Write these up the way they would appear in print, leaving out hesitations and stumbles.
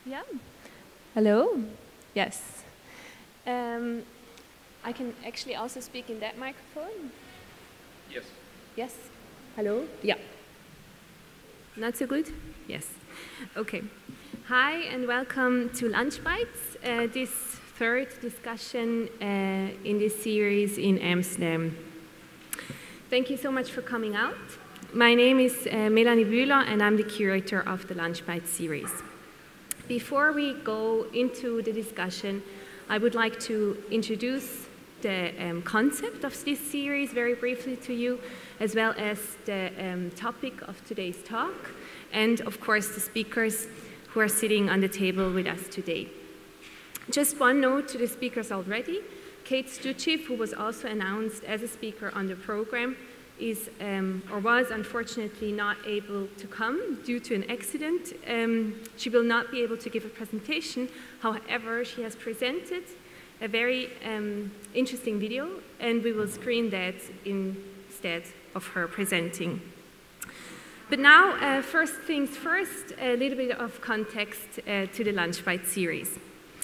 Yeah. Hello. Yes. I can actually also speak in that microphone. Yes. Yes. Hello. Yeah. Not so good? Yes. Okay. Hi and welcome to Lunch Bytes, this third discussion in this series in Amsterdam. Thank you so much for coming out. My name is Melanie Bühler and I'm the curator of the Lunch Bytes series. Before we go into the discussion, I would like to introduce the concept of this series very briefly to you, as well as the topic of today's talk, and of course the speakers who are sitting on the table with us today. Just one note to the speakers already. Kate Steciw, who was also announced as a speaker on the program, is or was unfortunately not able to come due to an accident. She will not be able to give a presentation. However, she has presented a very interesting video, and we will screen that instead of her presenting. But now, first things first, a little bit of context to the Lunch Bytes series.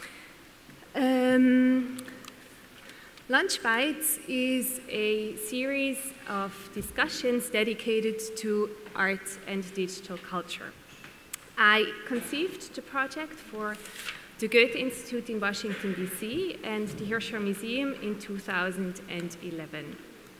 Lunch Bytes is a series of discussions dedicated to art and digital culture. I conceived the project for the Goethe Institute in Washington, D.C. and the Hirscher Museum in 2011.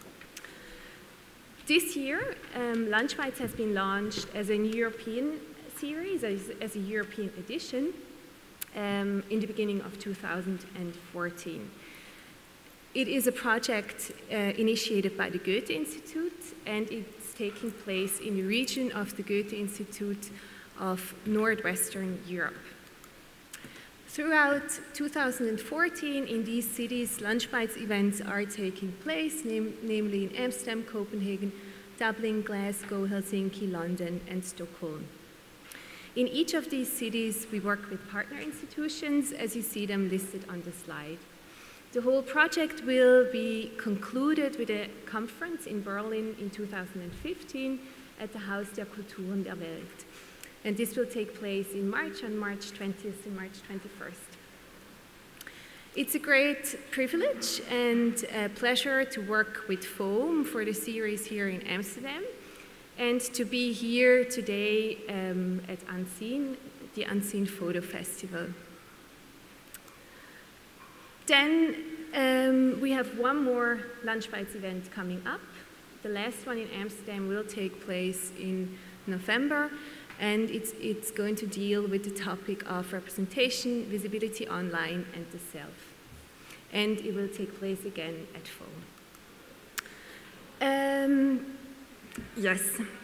This year, Lunch Bytes has been launched as a European series, as a European edition, in the beginning of 2014. It is a project initiated by the Goethe Institute, and it's taking place in the region of the Goethe Institute of Northwestern Europe. Throughout 2014, in these cities, Lunch Bytes events are taking place, namely in Amsterdam, Copenhagen, Dublin, Glasgow, Helsinki, London, and Stockholm. In each of these cities, we work with partner institutions, as you see them listed on the slide. The whole project will be concluded with a conference in Berlin in 2015 at the Haus der Kulturen der Welt. And this will take place in March, on March 20th and March 21st. It's a great privilege and a pleasure to work with Foam for the series here in Amsterdam, and to be here today at Unseen, the Unseen Photo Festival. Then we have one more Lunch Bytes event coming up. The last one in Amsterdam will take place in November, and it's going to deal with the topic of representation, visibility online, and the self. And it will take place again at Foam. Yes.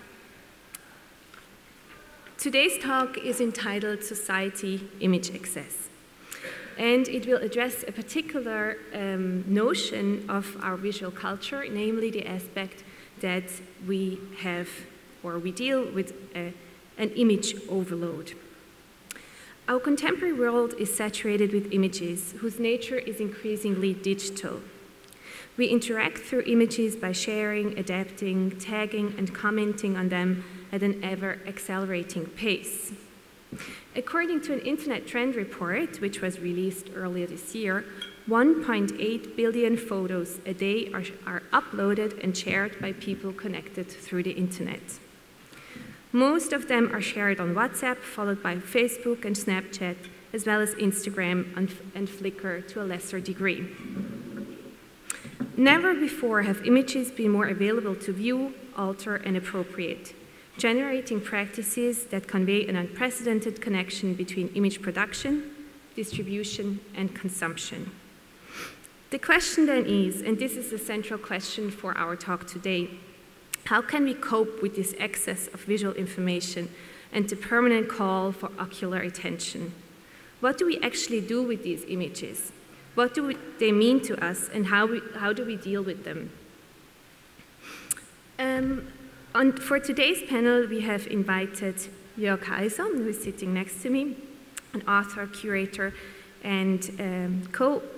Today's talk is entitled Society Image Access. And it will address a particular notion of our visual culture, namely the aspect that we have, or we deal with an image overload. Our contemporary world is saturated with images whose nature is increasingly digital. We interact through images by sharing, adapting, tagging, and commenting on them at an ever-accelerating pace. According to an Internet Trend report, which was released earlier this year, 1.8 billion photos a day are uploaded and shared by people connected through the Internet. Most of them are shared on WhatsApp, followed by Facebook and Snapchat, as well as Instagram and Flickr to a lesser degree. Never before have images been more available to view, alter, and appropriate, generating practices that convey an unprecedented connection between image production, distribution, and consumption. The question then is, and this is the central question for our talk today, how can we cope with this excess of visual information and the permanent call for ocular attention? What do we actually do with these images? What do they mean to us, and how do we deal with them? For today's panel, we have invited Jörg Heiser, who is sitting next to me, an author, curator, and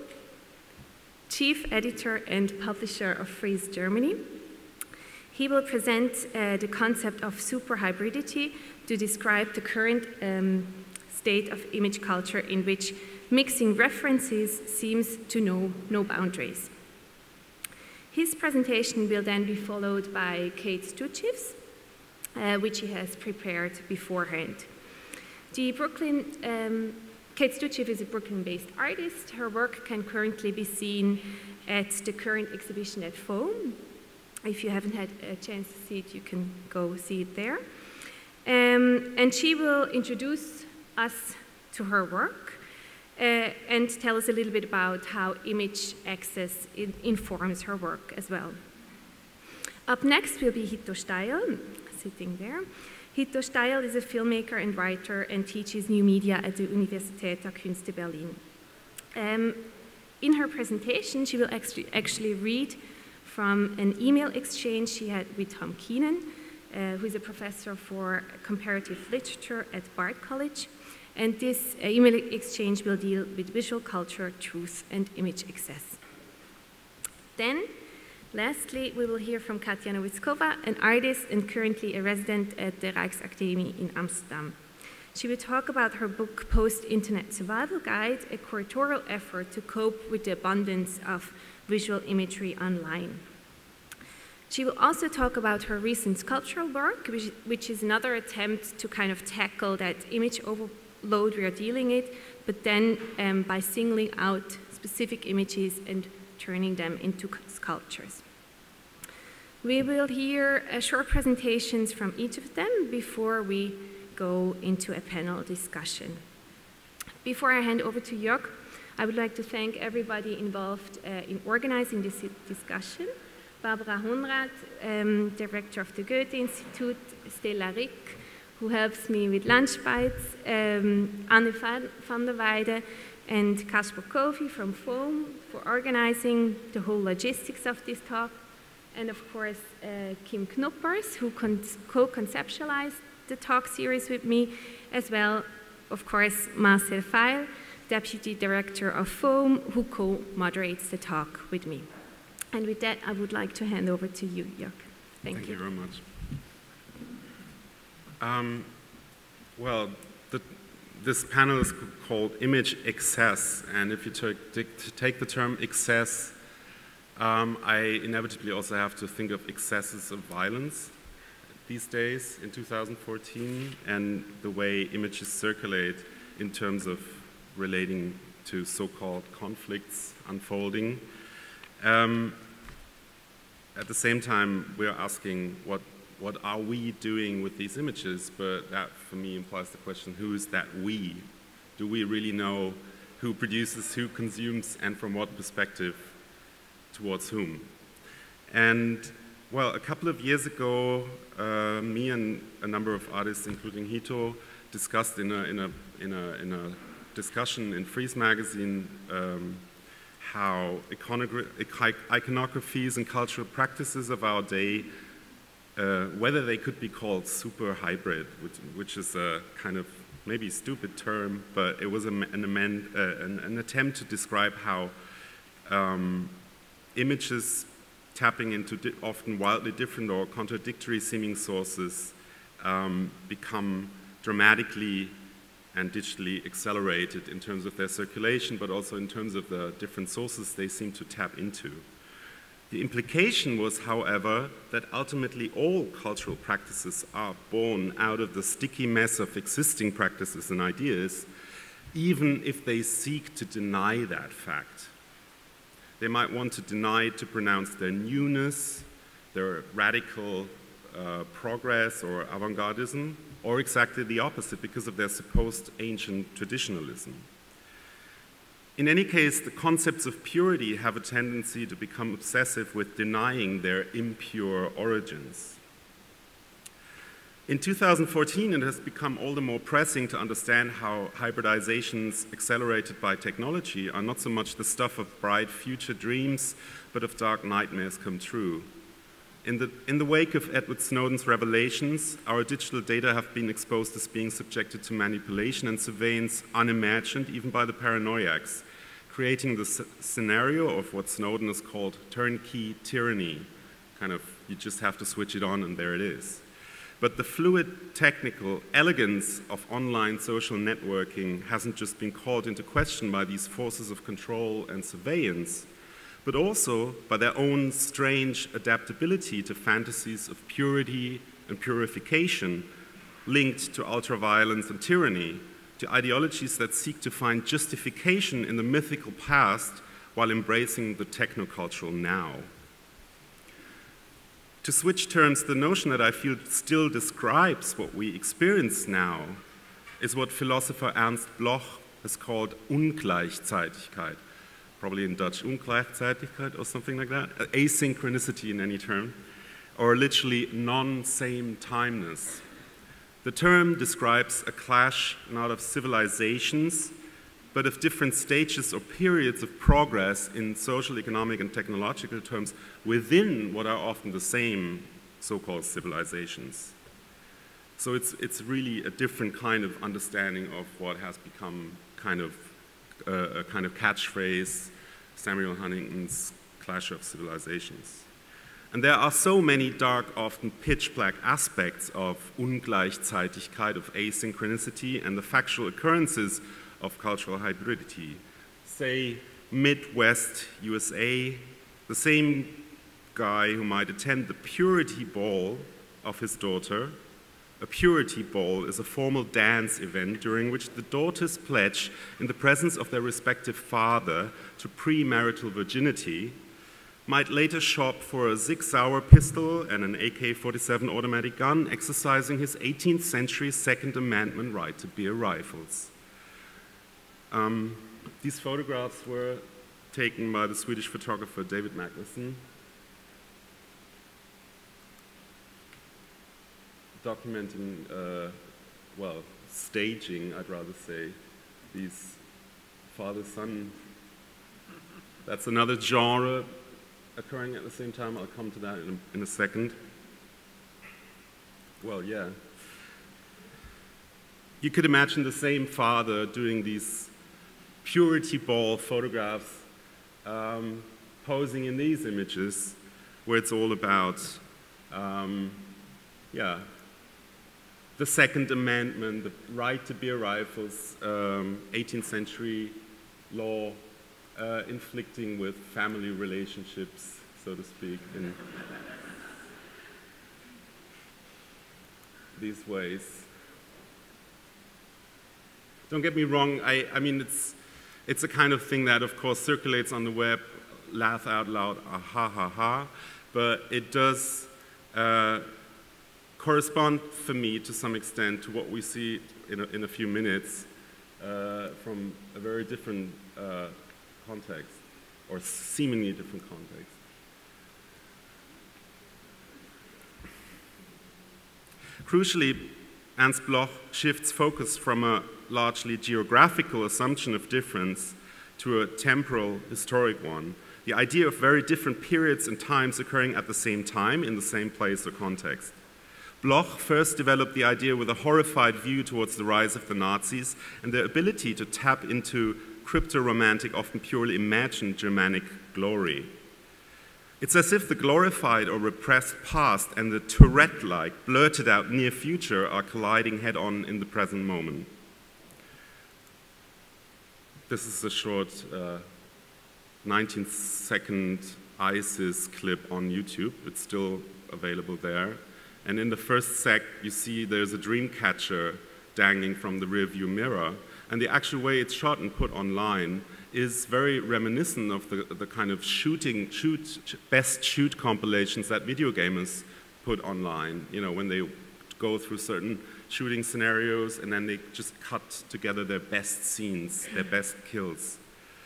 chief editor and publisher of Frieze Germany. He will present the concept of superhybridity to describe the current state of image culture in which mixing references seems to know no boundaries. His presentation will then be followed by Kate Steciw's, which he has prepared beforehand. Kate Steciw is a Brooklyn-based artist. Her work can currently be seen at the current exhibition at Foam. If you haven't had a chance to see it, you can go see it there. And she will introduce us to her work and tell us a little bit about how image access informs her work as well. Up next will be Hito Steyerl, sitting there. Hito Steyerl is a filmmaker and writer and teaches new media at the Universität der Künste Berlin. In her presentation, she will actually read from an email exchange she had with Tom Keenan, who is a professor for comparative literature at Bard College. And this email exchange will deal with visual culture, truth, and image access. Then, lastly, we will hear from Katja Novitskova, an artist and currently a resident at the Rijksakademie in Amsterdam. She will talk about her book, Post-Internet Survival Guide, a curatorial effort to cope with the abundance of visual imagery online. She will also talk about her recent sculptural work, which is another attempt to kind of tackle that image overload we are dealing with, but then by singling out specific images and turning them into sculptures. We will hear short presentations from each of them before we go into a panel discussion. Before I hand over to Jörg, I would like to thank everybody involved in organizing this discussion. Barbara Honrath, director of the Goethe Institute, Stella Rick, who helps me with Lunch Bytes, Anne van der Weide, and Kasper Kofi from Foam for organizing the whole logistics of this talk, and of course Kim Knuppers, who co-conceptualized the talk series with me, as well, of course, Marcel Feil, deputy director of Foam, who co-moderates the talk with me. And with that, I would like to hand over to you, Jörg. Thank you. Thank you very much. Well, this panel is called Image Excess, and if you take the term excess, I inevitably also have to think of excesses of violence these days in 2014 and the way images circulate in terms of relating to so-called conflicts unfolding. At the same time, we're asking what are we doing with these images, but that for me implies the question, who is that we? Do we really know who produces, who consumes, and from what perspective towards whom? And well, a couple of years ago, me and a number of artists, including Hito, discussed in a discussion in Freeze magazine how iconographies and cultural practices of our day, whether they could be called super hybrid, which is a kind of maybe stupid term, but it was an attempt to describe how images tapping into often wildly different or contradictory seeming sources become dramatically and digitally accelerated in terms of their circulation, but also in terms of the different sources they seem to tap into. The implication was, however, that ultimately all cultural practices are born out of the sticky mess of existing practices and ideas, even if they seek to deny that fact. They might want to deny to pronounce their newness, their radical progress or avant-gardism, or exactly the opposite because of their supposed ancient traditionalism. In any case, the concepts of purity have a tendency to become obsessive with denying their impure origins. In 2014, it has become all the more pressing to understand how hybridizations accelerated by technology are not so much the stuff of bright future dreams, but of dark nightmares come true. In the wake of Edward Snowden's revelations, our digital data have been exposed as being subjected to manipulation and surveillance unimagined even by the paranoiacs, creating the scenario of what Snowden has called turnkey tyranny. Kind of, you just have to switch it on and there it is. But the fluid technical elegance of online social networking hasn't just been called into question by these forces of control and surveillance, but also by their own strange adaptability to fantasies of purity and purification linked to ultraviolence and tyranny, to ideologies that seek to find justification in the mythical past while embracing the technocultural now. To switch terms, the notion that I feel still describes what we experience now is what philosopher Ernst Bloch has called Ungleichzeitigkeit, probably in Dutch Ungleichzeitigkeit or something like that, asynchronicity in any term, or literally non-same-timeness. The term describes a clash not of civilizations, but of different stages or periods of progress in social, economic, and technological terms within what are often the same so-called civilizations. So it's really a different kind of understanding of what has become kind of a kind of catchphrase, Samuel Huntington's Clash of Civilizations. And there are so many dark, often pitch-black aspects of Ungleichzeitigkeit, of asynchronicity, and the factual occurrences of cultural hybridity. Say, Midwest USA, the same guy who might attend the purity ball of his daughter. A purity ball is a formal dance event during which the daughters pledge, in the presence of their respective father, to premarital virginity, might later shop for a Sig Sauer pistol and an AK-47 automatic gun, exercising his 18th century Second Amendment right to bear rifles. These photographs were taken by the Swedish photographer David Magnusson, documenting, well, staging, I'd rather say, these father-son. That's another genre occurring at the same time. I'll come to that in a second. Well, yeah. You could imagine the same father doing these purity ball photographs, posing in these images, where it's all about, yeah, the Second Amendment, the right to bear rifles, 18th century law, inflicting with family relationships, so to speak, in these ways. Don't get me wrong, I mean, it's a kind of thing that, of course, circulates on the web, laugh out loud, ah, ha, ha, ha, but it does correspond for me to some extent to what we see in a few minutes from a very different context, or seemingly different context. Crucially, Ernst Bloch shifts focus from a largely geographical assumption of difference to a temporal, historic one, the idea of very different periods and times occurring at the same time in the same place or context. Bloch first developed the idea with a horrified view towards the rise of the Nazis and their ability to tap into crypto-romantic, often purely imagined Germanic glory. It's as if the glorified or repressed past and the Tourette-like, blurted-out near future are colliding head-on in the present moment. This is a short 19-second ISIS clip on YouTube. It's still available there. And in the first sec, you see there's a dream catcher dangling from the rearview mirror. And the actual way it's shot and put online is very reminiscent of the kind of best shoot compilations that video gamers put online, you know, when they go through certain shooting scenarios and then they just cut together their best scenes, their best kills.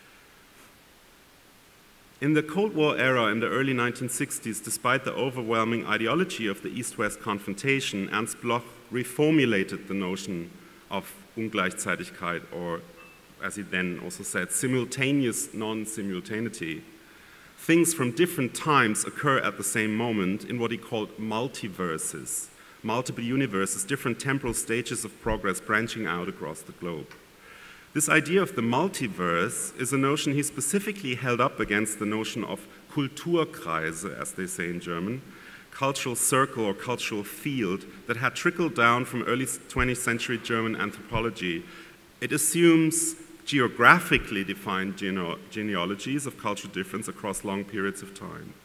In the Cold War era in the early 1960s, despite the overwhelming ideology of the East-West confrontation, Ernst Bloch reformulated the notion of Ungleichzeitigkeit, or as he then also said, simultaneous non-simultaneity. Things from different times occur at the same moment in what he called multiverses, multiple universes, different temporal stages of progress branching out across the globe. This idea of the multiverse is a notion he specifically held up against the notion of Kulturkreise, as they say in German, cultural circle or cultural field that had trickled down from early 20th century German anthropology. It assumes geographically defined genealogies of cultural difference across long periods of time.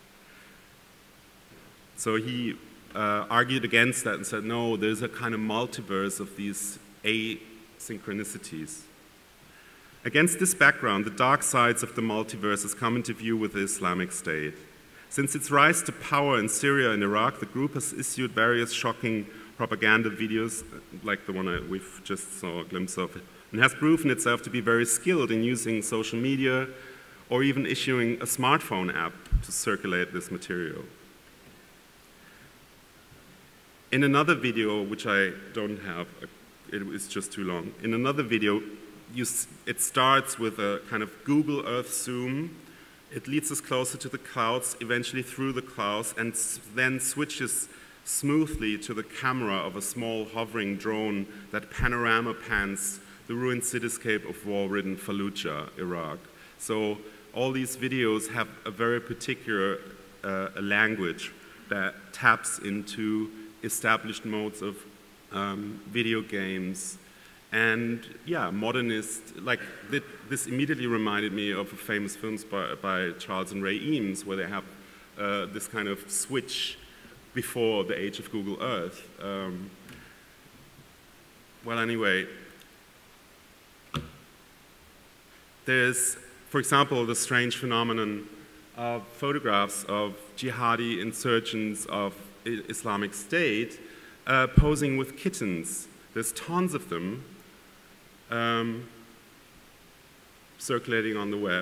So he argued against that and said, no, there's a kind of multiverse of these asynchronicities. Against this background, the dark sides of the multiverse has come into view with the Islamic State. Since its rise to power in Syria and Iraq, the group has issued various shocking propaganda videos, like the one we've just saw a glimpse of, and has proven itself to be very skilled in using social media or even issuing a smartphone app to circulate this material. In another video, which I don't have, it is just too long. In another video, it starts with a kind of Google Earth zoom. It leads us closer to the clouds, eventually through the clouds, and then switches smoothly to the camera of a small hovering drone that panorama pans the ruined cityscape of war-ridden Fallujah, Iraq. So all these videos have a very particular language that taps into established modes of video games, and yeah, modernist, like this immediately reminded me of a famous films by Charles and Ray Eames, where they have this kind of switch before the age of Google Earth. Well, anyway, there's, for example, the strange phenomenon of photographs of jihadi insurgents of Islamic State posing with kittens. There's tons of them circulating on the web.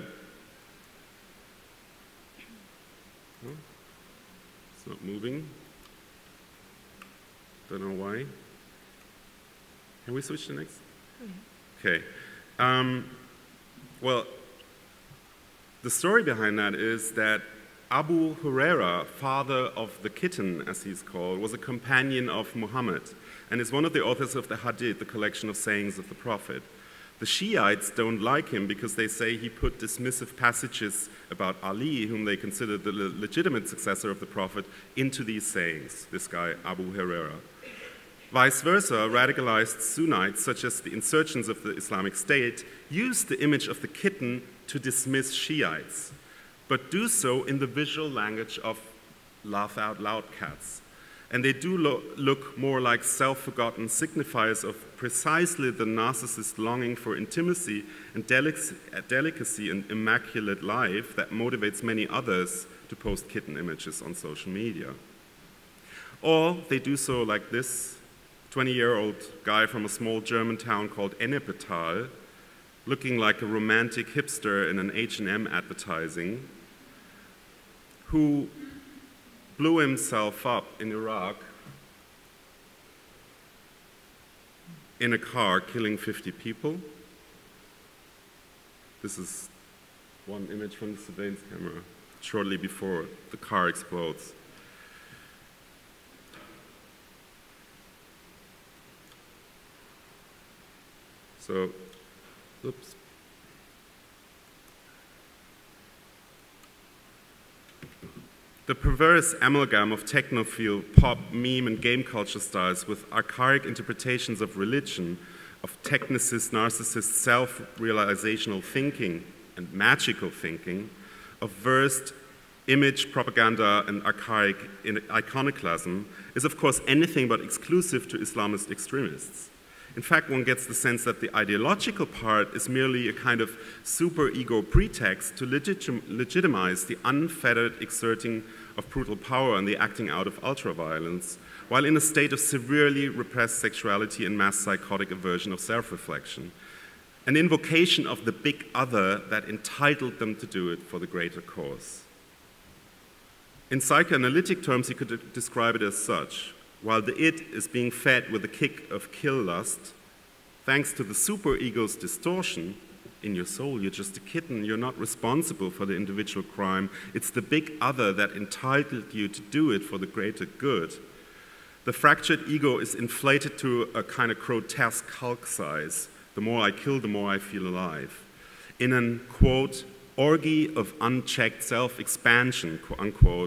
Oh, it's not moving. Don't know why. Can we switch to the next? Okay. Well, the story behind that is that Abu Huraira, father of the kitten, as he's called, was a companion of Muhammad and is one of the authors of the Hadith, the collection of sayings of the Prophet. The Shiites don't like him because they say he put dismissive passages about Ali, whom they consider the legitimate successor of the Prophet, into these sayings, this guy, Abu Huraira. Vice versa, radicalized Sunnites, such as the insurgents of the Islamic State, use the image of the kitten to dismiss Shiites, but do so in the visual language of laugh out loud cats. And they do look more like self-forgotten signifiers of precisely the narcissist longing for intimacy and delicacy and immaculate life that motivates many others to post kitten images on social media. Or they do so like this 20-year-old guy from a small German town called Ennepetal, looking like a romantic hipster in an H&M advertising, who blew himself up in Iraq in a car, killing 50 people. This is one image from the surveillance camera, shortly before the car explodes. So, oops. The perverse amalgam of technophile, pop, meme, and game culture styles with archaic interpretations of religion, of technicist, narcissist, self-realizational thinking and magical thinking, of versed image propaganda and archaic iconoclasm is, of course, anything but exclusive to Islamist extremists. In fact, one gets the sense that the ideological part is merely a kind of super-ego pretext to legitimize the unfettered exerting of brutal power and the acting out of ultra-violence, while in a state of severely repressed sexuality and mass psychotic aversion of self-reflection, an invocation of the big other that entitled them to do it for the greater cause. In psychoanalytic terms, you could describe it as such. While the id is being fed with a kick of kill lust, thanks to the superego's distortion, in your soul, you're just a kitten, you're not responsible for the individual crime, it's the big other that entitled you to do it for the greater good. The fractured ego is inflated to a kind of grotesque Hulk size. The more I kill, the more I feel alive. In an, quote, orgy of unchecked self-expansion, unquote,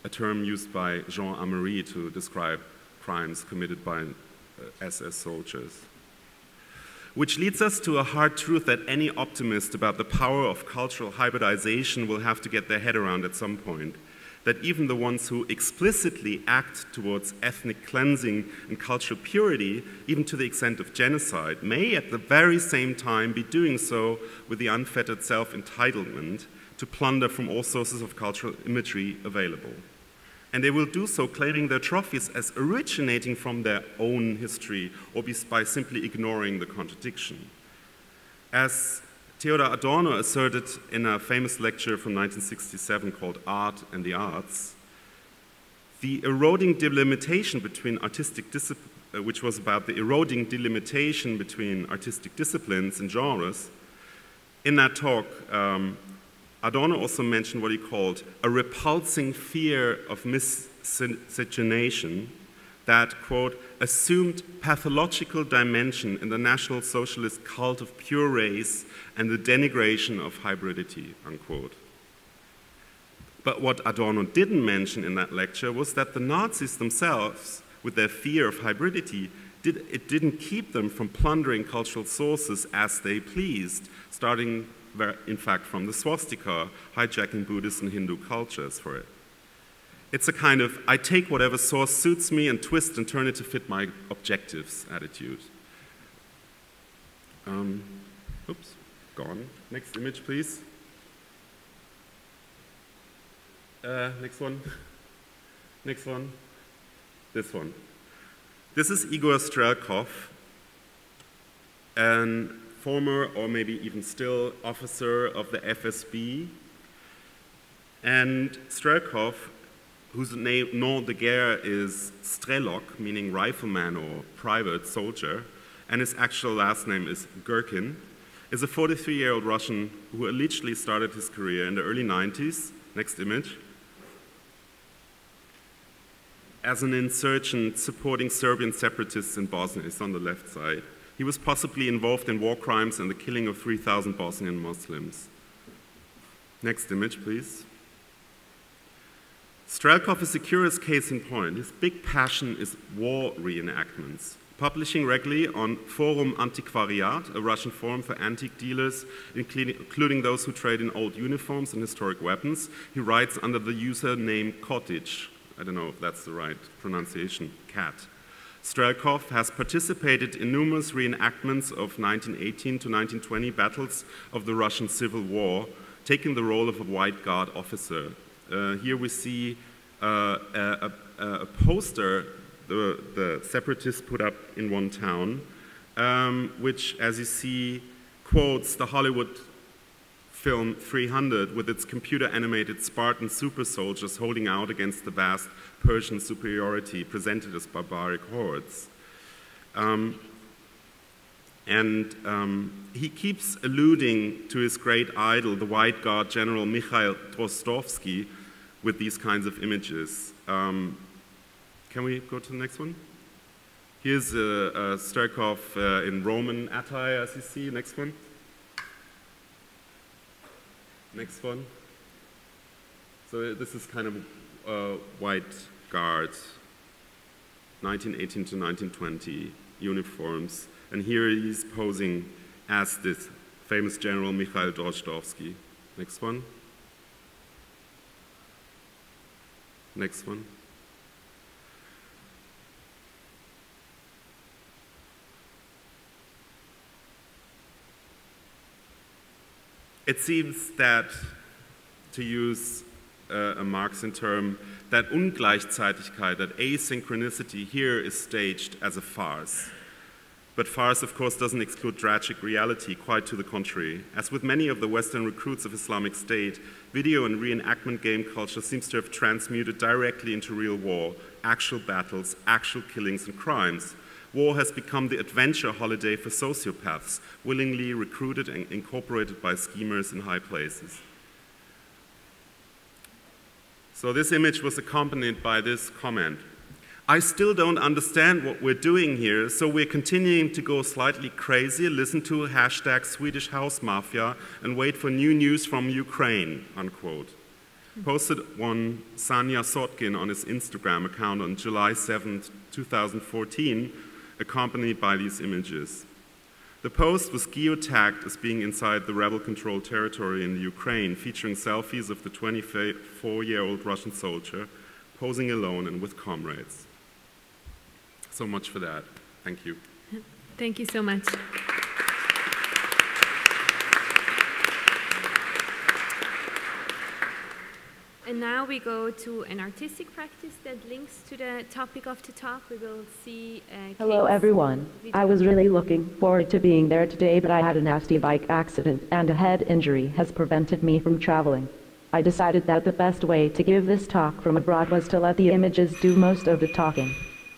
a term used by Jean Amery to describe crimes committed by SS soldiers. Which leads us to a hard truth that any optimist about the power of cultural hybridization will have to get their head around at some point. That even the ones who explicitly act towards ethnic cleansing and cultural purity, even to the extent of genocide, may at the very same time be doing so with the unfettered self-entitlement to plunder from all sources of cultural imagery available. And they will do so claiming their trophies as originating from their own history or by simply ignoring the contradiction. As Theodor Adorno asserted in a famous lecture from 1967 called Art and the Arts, the eroding delimitation between which was about the eroding delimitation between artistic disciplines and genres. In that talk, Adorno also mentioned what he called a repulsing fear of miscegenation that, quote, assumed pathological dimension in the National Socialist cult of pure race and the denigration of hybridity, unquote. But what Adorno didn't mention in that lecture was that the Nazis themselves, with their fear of hybridity, it didn't keep them from plundering cultural sources as they pleased, starting, in fact, from the swastika, hijacking Buddhist and Hindu cultures for it. It's a kind of, I take whatever source suits me and twist and turn it to fit my objectives attitude. Oops, gone. Next image, please. Next one. Next one. This one. This is Igor Strelkov, a former or maybe even still officer of the FSB. And Strelkov, whose nom de guerre is Strelok, meaning rifleman or private soldier, and his actual last name is Gherkin, is a 43-year-old Russian who allegedly started his career in the early 90s, next image, as an insurgent supporting Serbian separatists in Bosnia. It's on the left side. He was possibly involved in war crimes and the killing of 3,000 Bosnian Muslims. Next image, please. Strelkov is a curious case in point. His big passion is war reenactments. Publishing regularly on Forum Antiquariat, a Russian forum for antique dealers, including those who trade in old uniforms and historic weapons, he writes under the username Cottage. I don't know if that's the right pronunciation, cat. Strelkov has participated in numerous reenactments of 1918 to 1920 battles of the Russian Civil War, taking the role of a White Guard officer. Here we see a poster the separatists put up in one town, which, as you see, quotes the Hollywood film 300 with its computer-animated Spartan super soldiers holding out against the vast Persian superiority presented as barbaric hordes. He keeps alluding to his great idol, the White Guard General Mikhail Trostovsky, with these kinds of images. Can we go to the next one? Here's Strelkov in Roman attire, as you see. Next one. Next one. So this is kind of White Guard, 1918 to 1920 uniforms. And here he's posing as this famous General Mikhail Trostovsky. Next one. Next one. It seems that, to use a Marxian term, that Ungleichzeitigkeit, that asynchronicity here is staged as a farce. But farce, of course, doesn't exclude tragic reality, quite to the contrary. As with many of the Western recruits of Islamic State, video and reenactment game culture seems to have transmuted directly into real war, actual battles, actual killings and crimes. War has become the adventure holiday for sociopaths, willingly recruited and incorporated by schemers in high places. So this image was accompanied by this comment. I still don't understand what we're doing here, so we're continuing to go slightly crazy, listen to hashtag Swedish House Mafia, and wait for new news from Ukraine, unquote. posted one Sanya Sotkin on his Instagram account on July 7th, 2014, accompanied by these images. The post was geotagged as being inside the rebel-controlled territory in the Ukraine, featuring selfies of the 24-year-old Russian soldier posing alone and with comrades. So much for that. Thank you. Thank you so much. And now we go to an artistic practice that links to the topic of the talk. We will see. Hello everyone. I was really looking forward to being there today, but I had a nasty bike accident and a head injury has prevented me from traveling. I decided that the best way to give this talk from abroad was to let the images do most of the talking.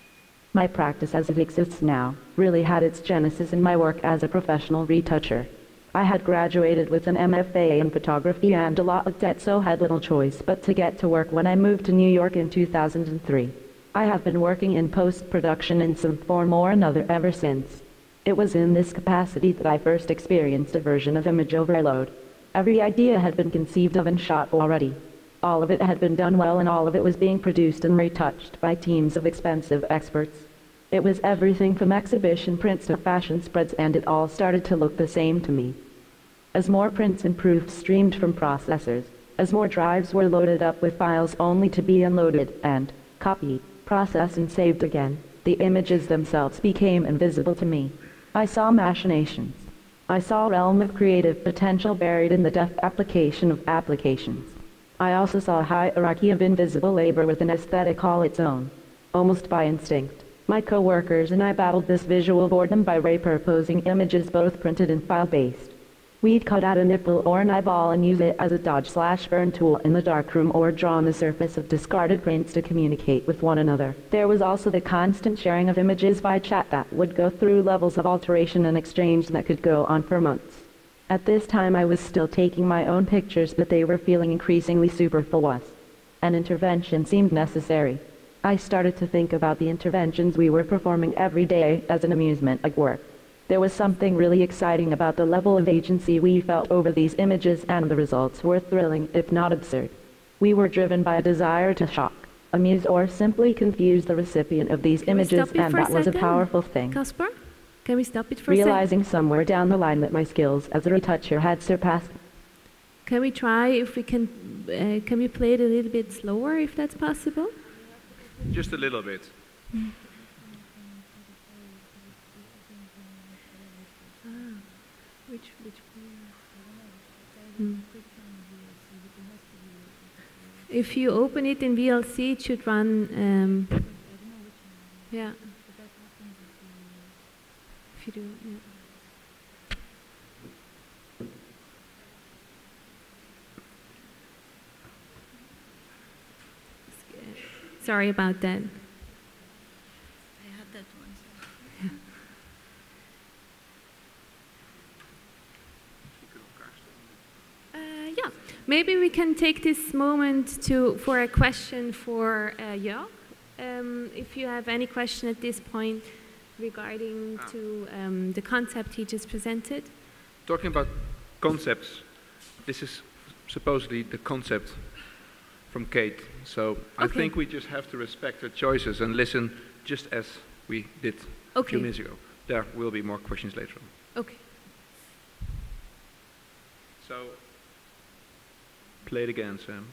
My practice as it exists now really had its genesis in my work as a professional retoucher. I had graduated with an MFA in photography and a lot of debt, so had little choice but to get to work when I moved to New York in 2003. I have been working in post-production in some form or another ever since. It was in this capacity that I first experienced a version of image overload. Every idea had been conceived of and shot already. All of it had been done well, and all of it was being produced and retouched by teams of expensive experts. It was everything from exhibition prints to fashion spreads, and it all started to look the same to me. As more prints and proofs streamed from processors, as more drives were loaded up with files only to be unloaded and copied, processed and saved again, the images themselves became invisible to me. I saw machinations. I saw a realm of creative potential buried in the deft application of applications. I also saw a hierarchy of invisible labor with an aesthetic all its own. Almost by instinct, my co-workers and I battled this visual boredom by repurposing images both printed and file-based. We'd cut out a nipple or an eyeball and use it as a dodge/burn tool in the darkroom, or draw on the surface of discarded prints to communicate with one another. There was also the constant sharing of images via chat that would go through levels of alteration and exchange that could go on for months. At this time I was still taking my own pictures, but they were feeling increasingly superfluous. An intervention seemed necessary. I started to think about the interventions we were performing every day as an amusement at work. There was something really exciting about the level of agency we felt over these images, and the results were thrilling, if not absurd. We were driven by a desire to shock, amuse, or simply confuse the recipient of these images, and that was a powerful thing. Kasper, can we stop it for a second? Realizing somewhere down the line that my skills as a retoucher had surpassed. Can we try if we can we play it a little bit slower, if that's possible? Just a little bit. If you open it in VLC, it should run. Yeah. If you do, yeah. Sorry about that. I had that one. Yeah, maybe we can take this moment for a question for Jörg. If you have any question at this point regarding to the concept he just presented. Talking about concepts, this is supposedly the concept from Kate. So I think we just have to respect her choices and listen just as we did a few minutes ago. There will be more questions later on. Okay. So play it again, Sam.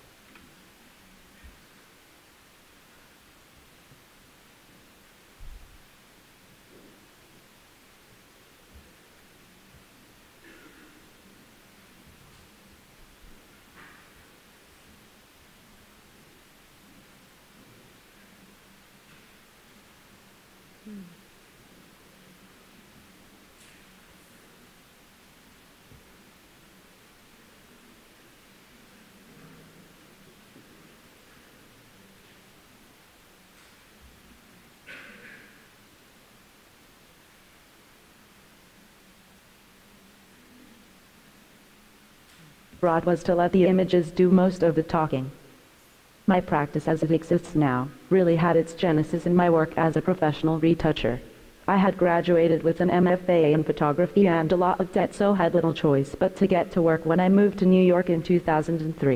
Brought was to let the images do most of the talking. My practice as it exists now really had its genesis in my work as a professional retoucher. I had graduated with an MFA in photography and a lot of debt, so had little choice but to get to work when I moved to New York in 2003.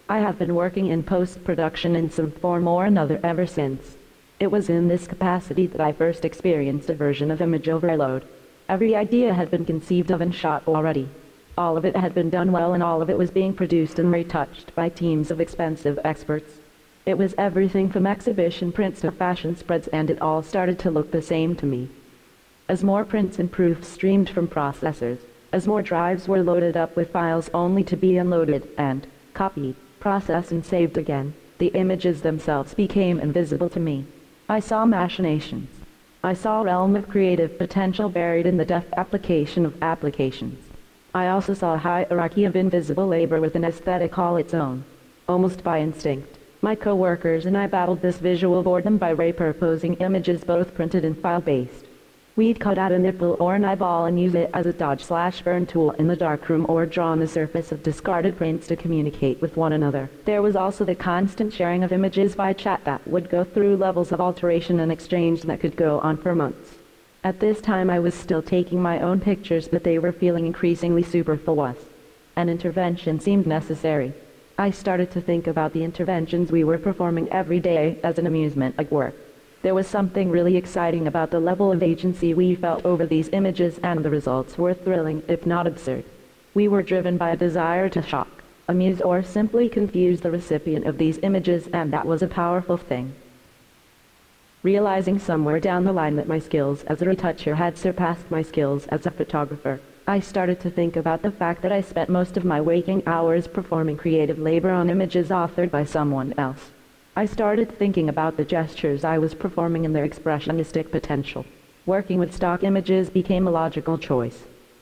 I have been working in post-production in some form or another ever since. It was in this capacity that I first experienced a version of image overload. Every idea had been conceived of and shot already. All of it had been done well and all of it was being produced and retouched by teams of expensive experts. It was everything from exhibition prints to fashion spreads, and it all started to look the same to me. As more prints and proofs streamed from processors, as more drives were loaded up with files only to be unloaded and copied, processed and saved again, the images themselves became invisible to me. I saw machinations. I saw a realm of creative potential buried in the deft application of applications. I also saw a hierarchy of invisible labor with an aesthetic all its own. Almost by instinct, my co-workers and I battled this visual boredom by repurposing images both printed and file-based. We'd cut out a nipple or an eyeball and use it as a dodge/burn tool in the darkroom, or draw on the surface of discarded prints to communicate with one another. There was also the constant sharing of images via chat that would go through levels of alteration and exchange that could go on for months. At this time I was still taking my own pictures, but they were feeling increasingly superfluous. An intervention seemed necessary. I started to think about the interventions we were performing every day as an amusement at work. There was something really exciting about the level of agency we felt over these images, and the results were thrilling, if not absurd. We were driven by a desire to shock, amuse, or simply confuse the recipient of these images, and that was a powerful thing. Realizing somewhere down the line that my skills as a retoucher had surpassed my skills as a photographer, I started to think about the fact that I spent most of my waking hours performing creative labor on images authored by someone else. I started thinking about the gestures I was performing and their expressionistic potential. Working with stock images became a logical choice.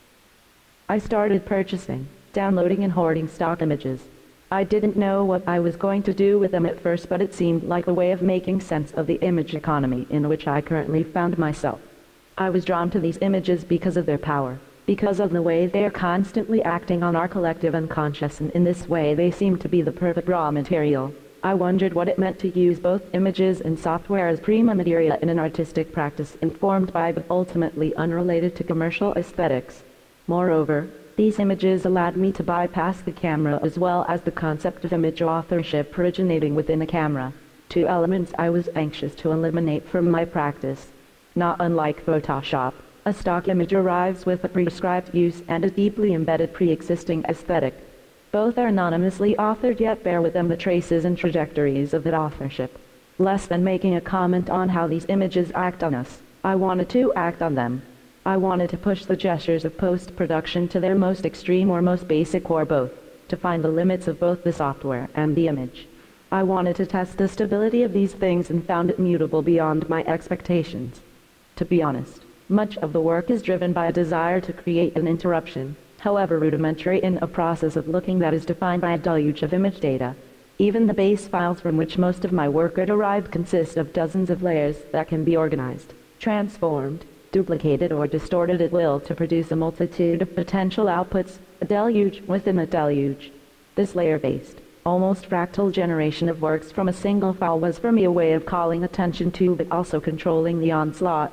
I started purchasing, downloading and hoarding stock images. I didn't know what I was going to do with them at first, but it seemed like a way of making sense of the image economy in which I currently found myself. I was drawn to these images because of their power, because of the way they are constantly acting on our collective unconscious, and in this way they seem to be the perfect raw material. I wondered what it meant to use both images and software as prima materia in an artistic practice informed by but ultimately unrelated to commercial aesthetics. Moreover, these images allowed me to bypass the camera as well as the concept of image authorship originating within a camera, two elements I was anxious to eliminate from my practice. Not unlike Photoshop, a stock image arrives with a prescribed use and a deeply embedded pre-existing aesthetic. Both are anonymously authored, yet bear with them the traces and trajectories of that authorship. Less than making a comment on how these images act on us, I wanted to act on them. I wanted to push the gestures of post-production to their most extreme or most basic, or both, to find the limits of both the software and the image. I wanted to test the stability of these things and found it mutable beyond my expectations. To be honest, much of the work is driven by a desire to create an interruption, however rudimentary, in a process of looking that is defined by a deluge of image data. Even the base files from which most of my work had arrived consist of dozens of layers that can be organized, transformed, duplicated or distorted at will to produce a multitude of potential outputs, a deluge within a deluge. This layer-based, almost fractal generation of works from a single file was for me a way of calling attention to but also controlling the onslaught.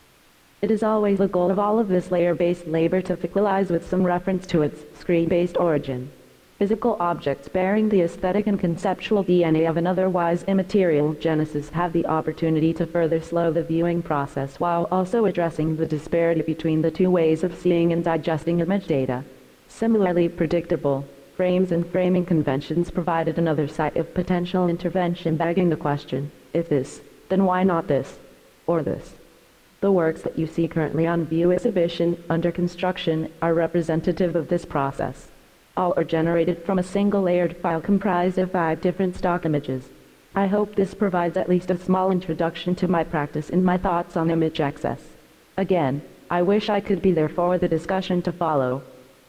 It is always the goal of all of this layer-based labor to fictilize with some reference to its screen-based origin. Physical objects bearing the aesthetic and conceptual DNA of an otherwise immaterial genesis have the opportunity to further slow the viewing process while also addressing the disparity between the two ways of seeing and digesting image data. Similarly predictable, frames and framing conventions provided another site of potential intervention, begging the question, if this, then why not this, or this? The works that you see currently on view exhibition under construction are representative of this process. All are generated from a single layered file comprised of 5 different stock images. I hope this provides at least a small introduction to my practice and my thoughts on image access. Again, I wish I could be there for the discussion to follow.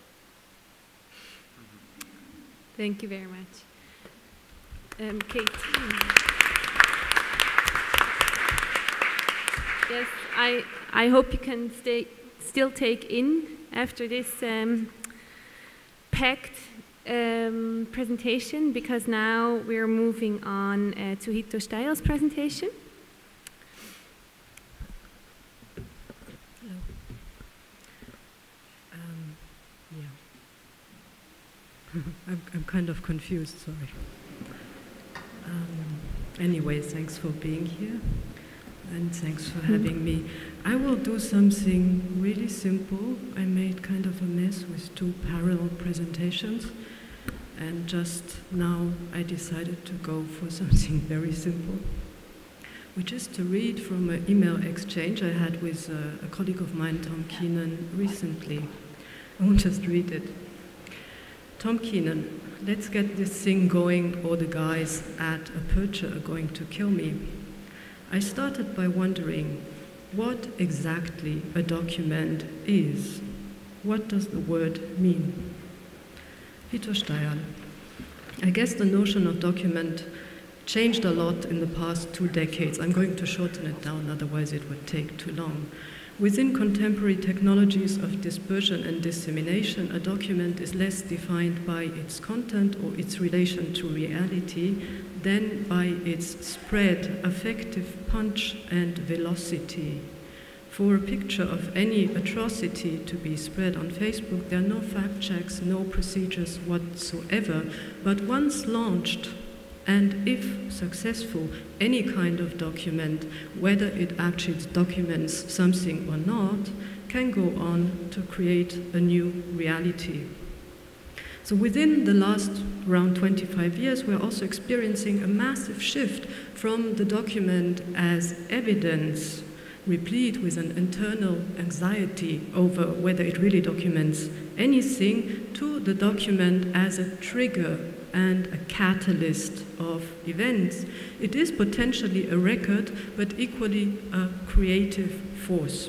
Thank you very much. Kate. Yes, I hope you can still take in after this packed presentation, because now we're moving on to Hito Steyerl's presentation. Hello. Yeah. I'm kind of confused, sorry. Anyway, thanks for being here, and thanks for having me. I will do something really simple. I made kind of a mess with 2 parallel presentations, and just now I decided to go for something very simple, which is to read from an email exchange I had with a colleague of mine, Tom Keenan, recently. I won't just read it. Tom Keenan, let's get this thing going or the guys at Aperture are going to kill me. I started by wondering what exactly a document is. What does the word mean? Hito Steyerl. I guess the notion of document changed a lot in the past 2 decades. I'm going to shorten it down, otherwise it would take too long. Within contemporary technologies of dispersion and dissemination, a document is less defined by its content or its relation to reality than by its spread, affective punch, and velocity. For a picture of any atrocity to be spread on Facebook, there are no fact checks, no procedures whatsoever, but once launched, and if successful, any kind of document, whether it actually documents something or not, can go on to create a new reality. So within the last around 25 years, we're also experiencing a massive shift from the document as evidence, replete with an internal anxiety over whether it really documents anything, to the document as a trigger and a catalyst of events. It is potentially a record, but equally a creative force.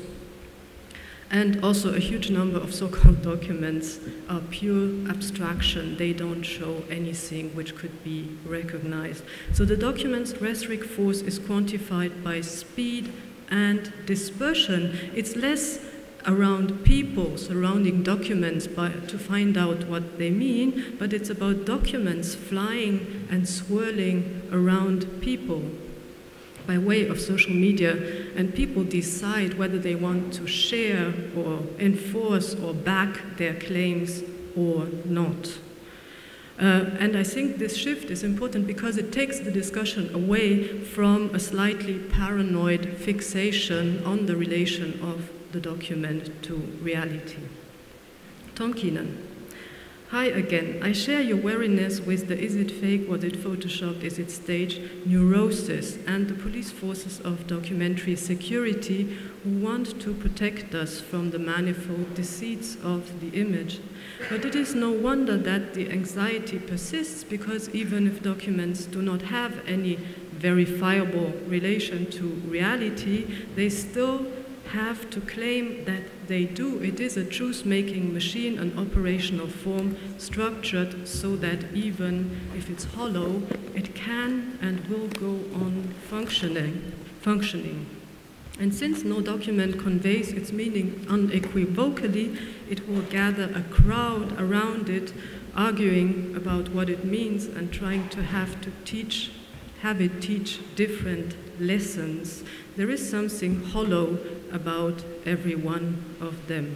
And also a huge number of so-called documents are pure abstraction. They don't show anything which could be recognized. So the document's rhetoric force is quantified by speed and dispersion. It's less around people surrounding documents to find out what they mean, but it's about documents flying and swirling around people by way of social media, and people decide whether they want to share or enforce or back their claims or not. And I think this shift is important because it takes the discussion away from a slightly paranoid fixation on the relation of the document to reality. Tom Keenan. Hi again. I share your wariness with the is it fake, was it photoshopped, is it staged neurosis and the police forces of documentary security who want to protect us from the manifold deceits of the image. But it is no wonder that the anxiety persists, because even if documents do not have any verifiable relation to reality, they still have to claim that they do. It is a truth-making machine, an operational form structured so that even if it's hollow, it can and will go on functioning. And since no document conveys its meaning unequivocally, it will gather a crowd around it, arguing about what it means and trying to have it teach different lessons. There is something hollow about every one of them.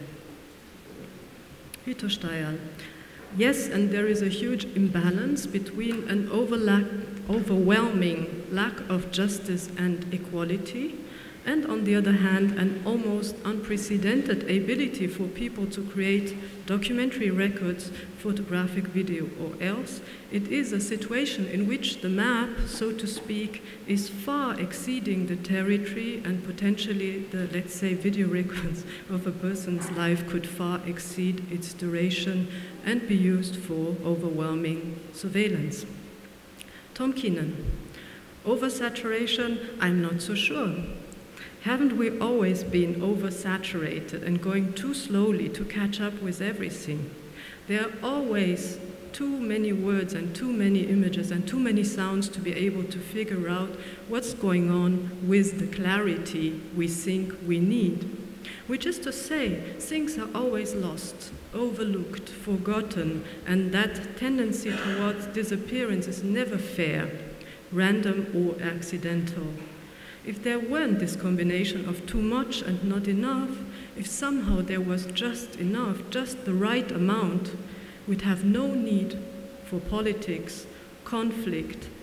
Hito Steyerl. Yes, and there is a huge imbalance between an overwhelming lack of justice and equality, and on the other hand, an almost unprecedented ability for people to create documentary records, photographic, video, or else. It is a situation in which the map, so to speak, is far exceeding the territory, and potentially the, let's say, video records of a person's life could far exceed its duration and be used for overwhelming surveillance. Tom Keenan. Oversaturation, I'm not so sure. Haven't we always been oversaturated and going too slowly to catch up with everything? There are always too many words and too many images and too many sounds to be able to figure out what's going on with the clarity we think we need. Which is to say, things are always lost, overlooked, forgotten, and that tendency towards disappearance is never fair, random or accidental. If there weren't this combination of too much and not enough, if somehow there was just enough, just the right amount, we'd have no need for politics, conflict,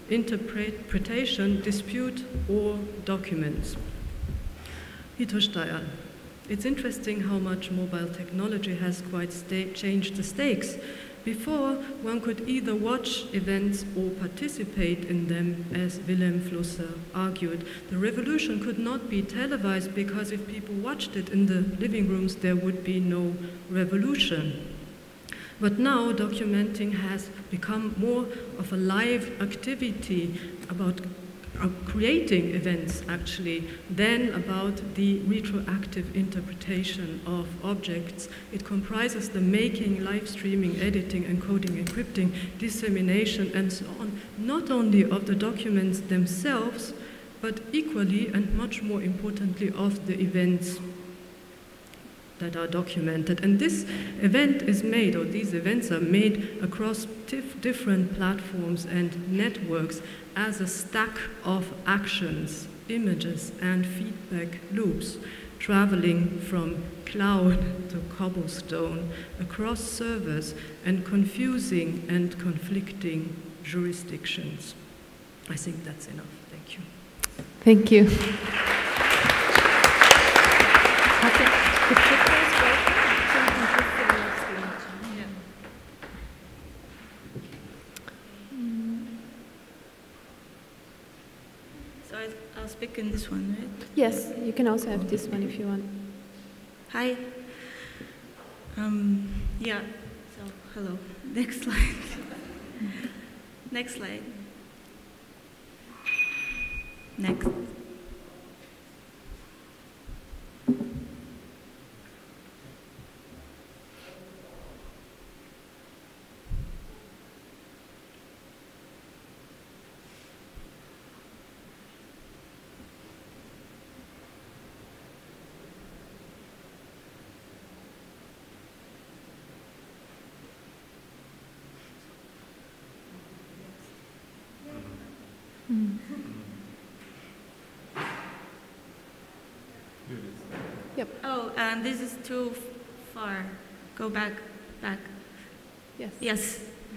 interpretation, dispute, or documents. Hito Steyerl. It's interesting how much mobile technology has quite changed the stakes. Before, one could either watch events or participate in them, as Wilhelm Flusser argued. The revolution could not be televised because if people watched it in the living rooms, there would be no revolution. But now documenting has become more of a live activity about creating events, actually, than about the retroactive interpretation of objects. It comprises the making, live streaming, editing, encoding, encrypting, dissemination, and so on, not only of the documents themselves, but equally and much more importantly of the events that are documented. And this event is made, or these events are made across different platforms and networks as a stack of actions, images, and feedback loops, traveling from cloud to cobblestone, across servers, and confusing and conflicting jurisdictions. I think that's enough. Thank you. Thank you. So I'll speak in this one, right? Yes, you can also have this one if you want. Hi. Yeah, so hello. Next slide. Next slide. Next. Yep. Oh, and this is too far. Go back. Yes. Yes.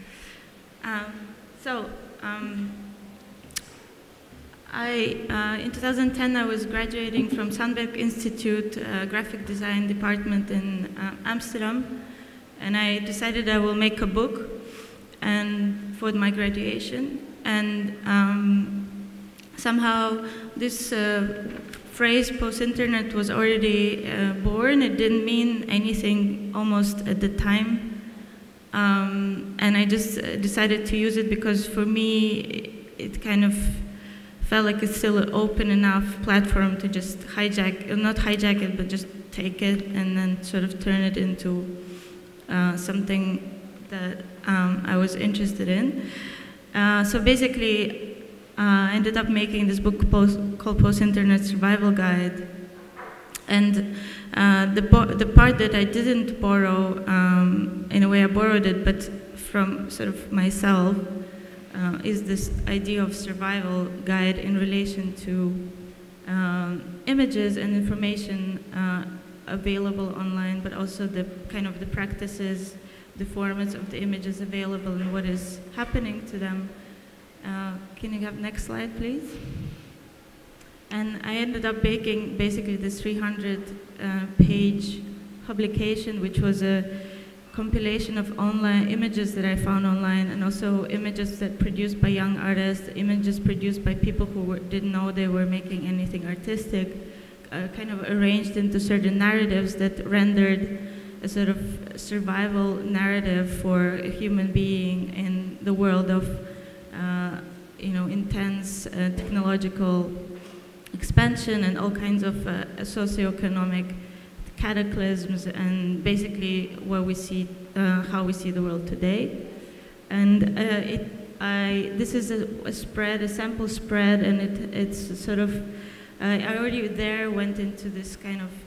In 2010, I was graduating from Sandberg Institute graphic design department in Amsterdam, and I decided I will make a book and for my graduation. And somehow this phrase post-internet was already born. It didn't mean anything almost at the time. And I just decided to use it because for me, it kind of felt like it's still an open enough platform to just not hijack it, but just take it and then sort of turn it into something that I was interested in. So basically, I ended up making this book called Post-Internet Survival Guide. And the part that I didn't borrow, in a way I borrowed it, but from sort of myself, is this idea of survival guide in relation to images and information available online, but also the kind of the practices, the formats of the images available and what is happening to them. Can you have next slide, please? And I ended up making basically this 300-page publication, which was a compilation of online images that I found online, and also images that produced by young artists, images produced by people who didn't know they were making anything artistic, kind of arranged into certain narratives that rendered a sort of survival narrative for a human being in the world of intense technological expansion and all kinds of socioeconomic cataclysms, and basically what we see, how we see the world today. And this is a spread, a sample spread, and it's sort of, I already there went into this kind of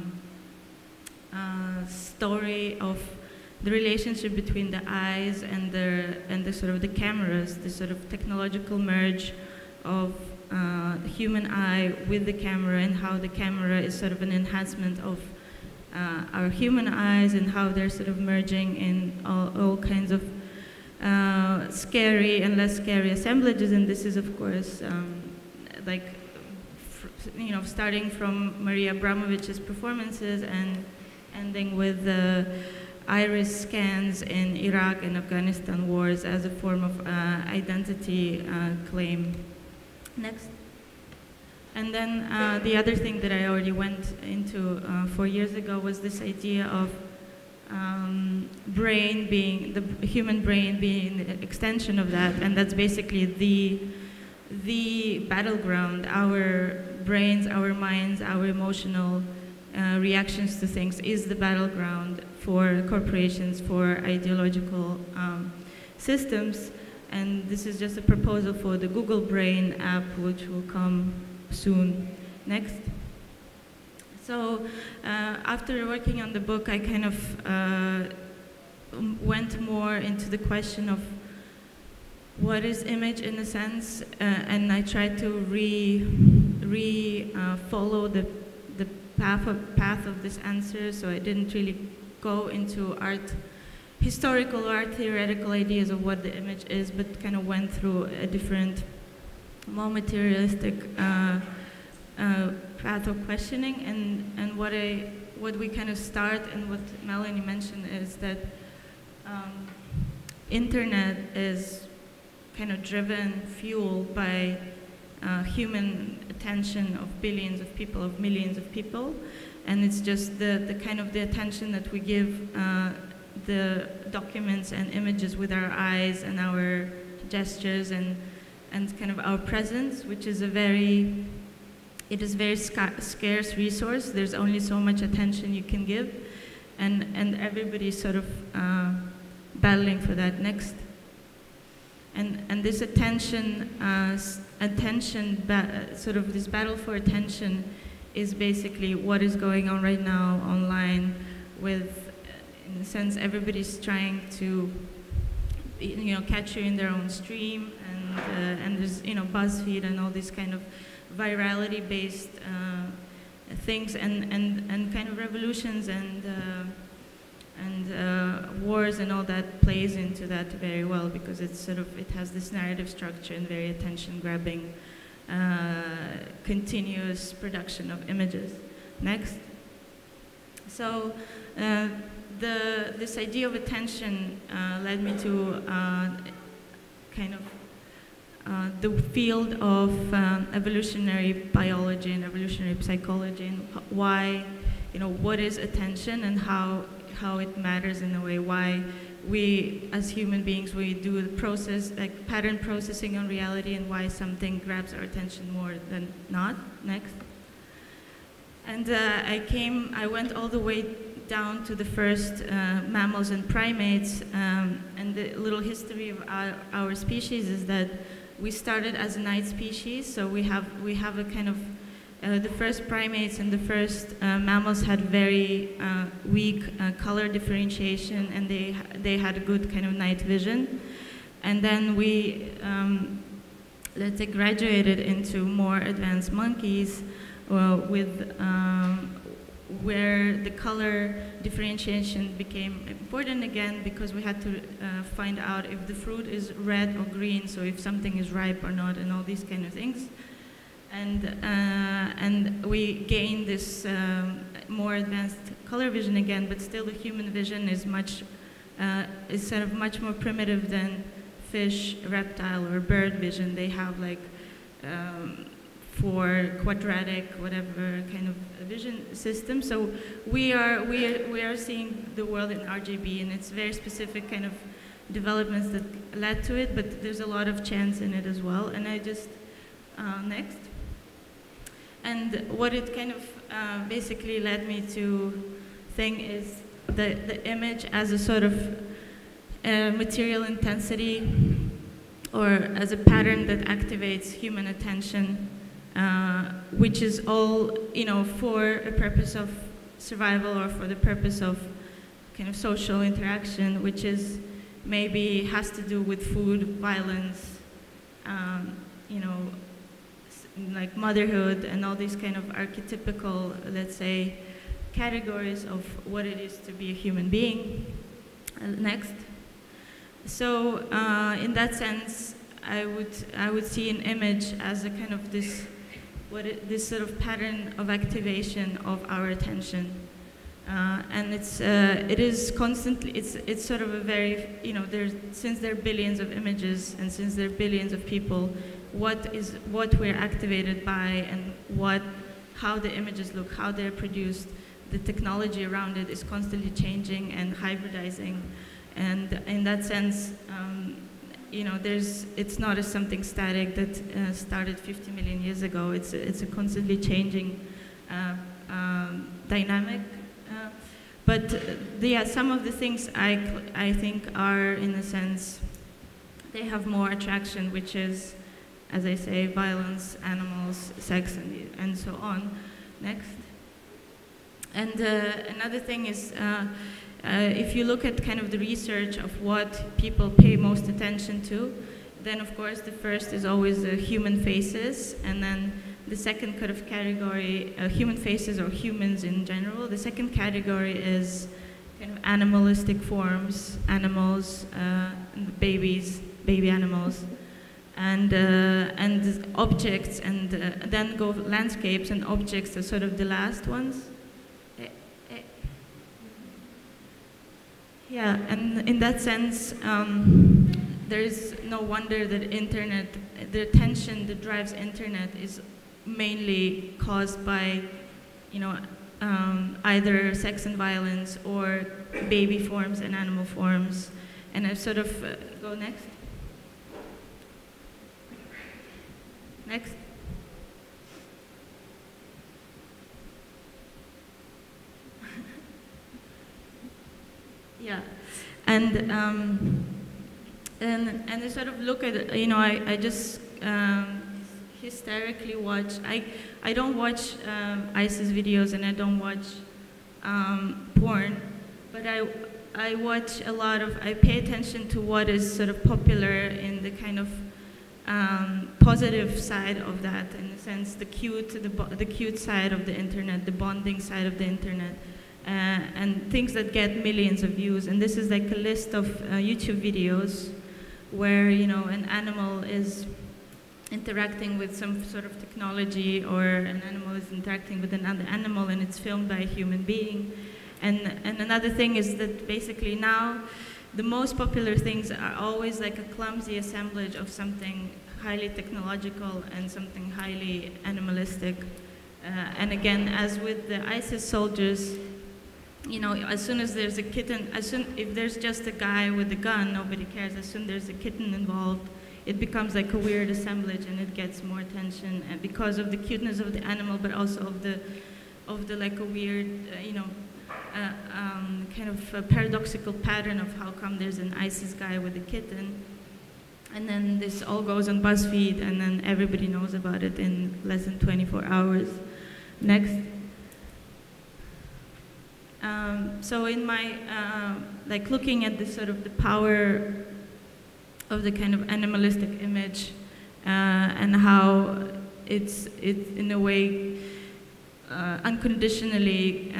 story of the relationship between the eyes and the sort of the cameras, the sort of technological merge of the human eye with the camera, and how the camera is sort of an enhancement of our human eyes, and how they're sort of merging in all kinds of scary and less scary assemblages, and this is of course like starting from Maria Abramovich's performances and ending with the iris scans in Iraq and Afghanistan wars as a form of identity claim. Next. And then the other thing that I already went into 4 years ago was this idea of brain being, the human brain being the extension of that, and that's basically the battleground. Our brains, our minds, our emotional reactions to things is the battleground for corporations, for ideological systems. And this is just a proposal for the Google Brain app, which will come soon. Next. So after working on the book, I kind of went more into the question of what is image in a sense, and I tried to follow the path of this answer. So I didn't really go into historical or art theoretical ideas of what the image is, but kind of went through a different, more materialistic path of questioning. And what we kind of start, and what Melanie mentioned, is that internet is kind of driven, fueled by human attention of billions of people, of millions of people, and it's just the kind of the attention that we give the documents and images with our eyes and our gestures and kind of our presence, which is very scarce resource. There's only so much attention you can give, and everybody's sort of battling for that. Next. And this sort of this battle for attention is basically what is going on right now online with, in a sense, everybody's trying to, catch you in their own stream, and there's, BuzzFeed and all these kind of virality-based things, and kind of revolutions and wars and all that plays into that very well, because it's it has this narrative structure and very attention-grabbing, continuous production of images. Next. So this idea of attention led me to kind of the field of evolutionary biology and evolutionary psychology, and why, what is attention and how it matters in a way, why we as human beings, we do the process, like pattern processing on reality, and why something grabs our attention more than not. Next. And I went all the way down to the first mammals and primates, and the little history of our species is that we started as a night species, so we have a kind of the first primates and the first mammals had very weak color differentiation, and they had a good kind of night vision. And then we, let's say, graduated into more advanced monkeys with where the color differentiation became important again, because we had to find out if the fruit is red or green, so if something is ripe or not, and all these kind of things. And we gained this more advanced color vision again, but still the human vision is sort of much more primitive than fish, reptile, or bird vision. They have like 4 quadratic, whatever kind of vision system. So we are seeing the world in RGB, and it's very specific kind of developments that led to it, but there's a lot of chance in it as well. And I just next. And what it kind of basically led me to think is the image as a sort of material intensity, or as a pattern that activates human attention, which is all, for a purpose of survival or for the purpose of kind of social interaction, which is maybe has to do with food, violence, like motherhood, and all these kind of archetypical, let's say, categories of what it is to be a human being. Next. So in that sense, I would see an image as a kind of this sort of pattern of activation of our attention, and it is constantly, it's sort of a very, since there are billions of images and since there are billions of people, what we're activated by and how the images look, how they're produced, the technology around it is constantly changing and hybridizing, and in that sense, it's not something static that started 50 million years ago. It's a constantly changing dynamic. But some of the things I think are, in a sense, they have more attraction, which is, as I say, violence, animals, sex, and so on. Next. And another thing is, if you look at kind of the research of what people pay most attention to, then of course the first is always human faces, and then the second kind of category, human faces or humans in general. The second category is kind of animalistic forms, animals, baby animals, and objects, and then go landscapes, and objects are sort of the last ones. Yeah, and in that sense, there is no wonder that the attention that drives internet is mainly caused by, either sex and violence or baby forms and animal forms. And I sort of, go next. Next. Yeah, and I sort of look at, I just hysterically watch. I don't watch ISIS videos and I don't watch porn, but I watch a lot of. I pay attention to what is sort of popular in the kind of positive side of that, in a sense, the cute side of the internet, the bonding side of the internet. And things that get millions of views. And this is like a list of YouTube videos where, an animal is interacting with some sort of technology, or an animal is interacting with another animal, and it's filmed by a human being. And another thing is that basically now the most popular things are always like a clumsy assemblage of something highly technological and something highly animalistic. And again, as with the ISIS soldiers, as soon as there's a kitten, if there's just a guy with a gun, nobody cares. As soon as there's a kitten involved, it becomes like a weird assemblage, and it gets more attention, and because of the cuteness of the animal, but also of the like a weird, kind of a paradoxical pattern of how come there's an ISIS guy with a kitten, and then this all goes on BuzzFeed, and then everybody knows about it in less than 24 hours. Next. So in my, looking at this sort of the power of the kind of animalistic image, and how it's in a way unconditionally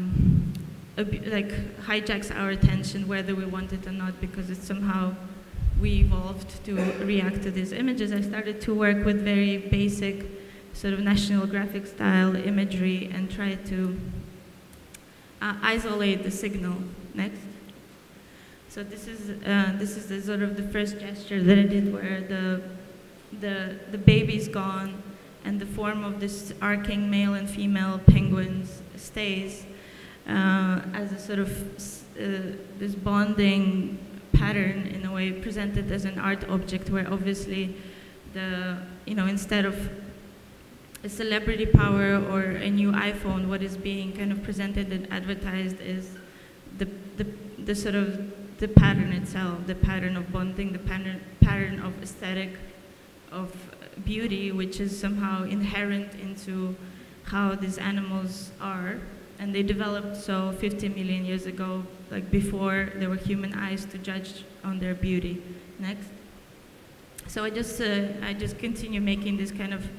hijacks our attention whether we want it or not, because it's somehow we evolved to react to these images. I started to work with very basic sort of National Geographic style imagery and try to isolate the signal. Next. So this is the sort of the first gesture that I did, where the baby's gone and the form of this arcing male and female penguins stays as a sort of this bonding pattern, in a way presented as an art object, where obviously instead of a celebrity power or a new iPhone, what is being kind of presented and advertised is the sort of the pattern itself, the pattern of bonding, the pattern of aesthetic, of beauty, which is somehow inherent into how these animals are. And they developed so 50 million years ago, like before there were human eyes to judge on their beauty. Next. So I just continue making this kind of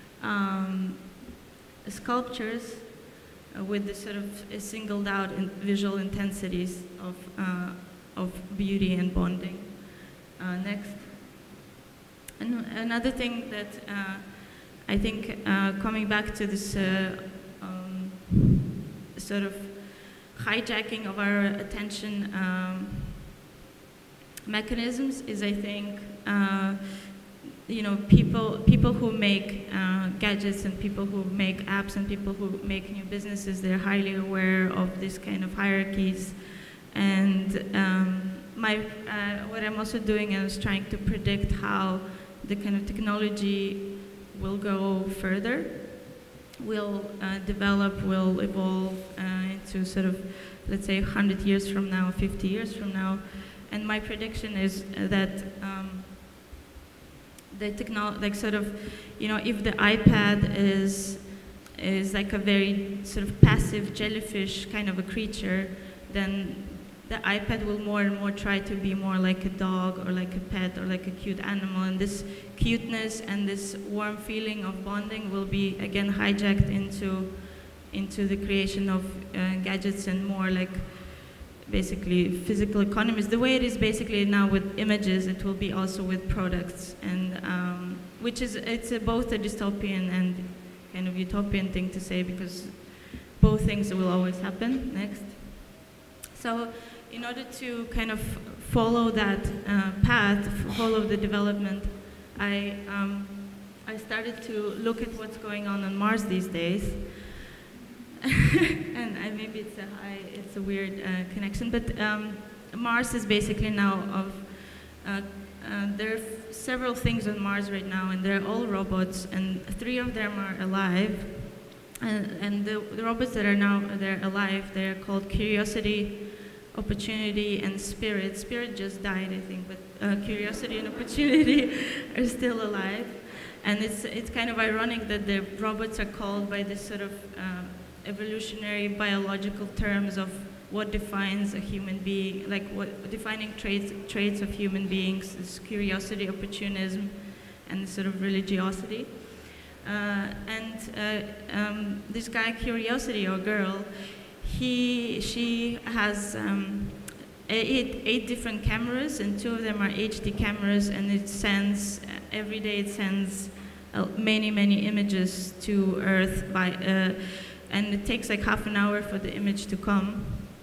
sculptures with this sort of singled out visual intensities of beauty and bonding. Next. And another thing that I think coming back to this sort of hijacking of our attention mechanisms is, I think, you know, people who make gadgets and people who make apps and people who make new businesses, they're highly aware of this kind of hierarchies. And what I'm also doing is trying to predict how the kind of technology will go further, will develop, will evolve into sort of, let's say, 100 years from now, 50 years from now. And my prediction is that the technology, like sort of, you know, if the iPad is like a very sort of passive jellyfish kind of a creature, then the iPad will more and more try to be more like a dog or like a pet or like a cute animal, and this cuteness and this warm feeling of bonding will be again hijacked into the creation of gadgets and more like basically physical economies. The way it is basically now with images, it will be also with products, and which is both a dystopian and kind of utopian thing to say, because both things will always happen. Next. So in order to kind of follow that path, follow the development, I started to look at what's going on Mars these days. And maybe it's a weird connection, but Mars is basically now there are several things on Mars right now, and they're all robots, and 3 of them are alive. And the robots that are now alive, they're called Curiosity, Opportunity, and Spirit. Spirit just died, I think, but Curiosity and Opportunity are still alive. And it's kind of ironic that the robots are called by this sort of evolutionary biological terms of what defines a human being, like what defining traits of human beings is curiosity, opportunism, and sort of religiosity. This guy, Curiosity, or girl, she has 8 different cameras, and 2 of them are HD cameras, and it sends, every day it sends many images to Earth and it takes like half an hour for the image to come.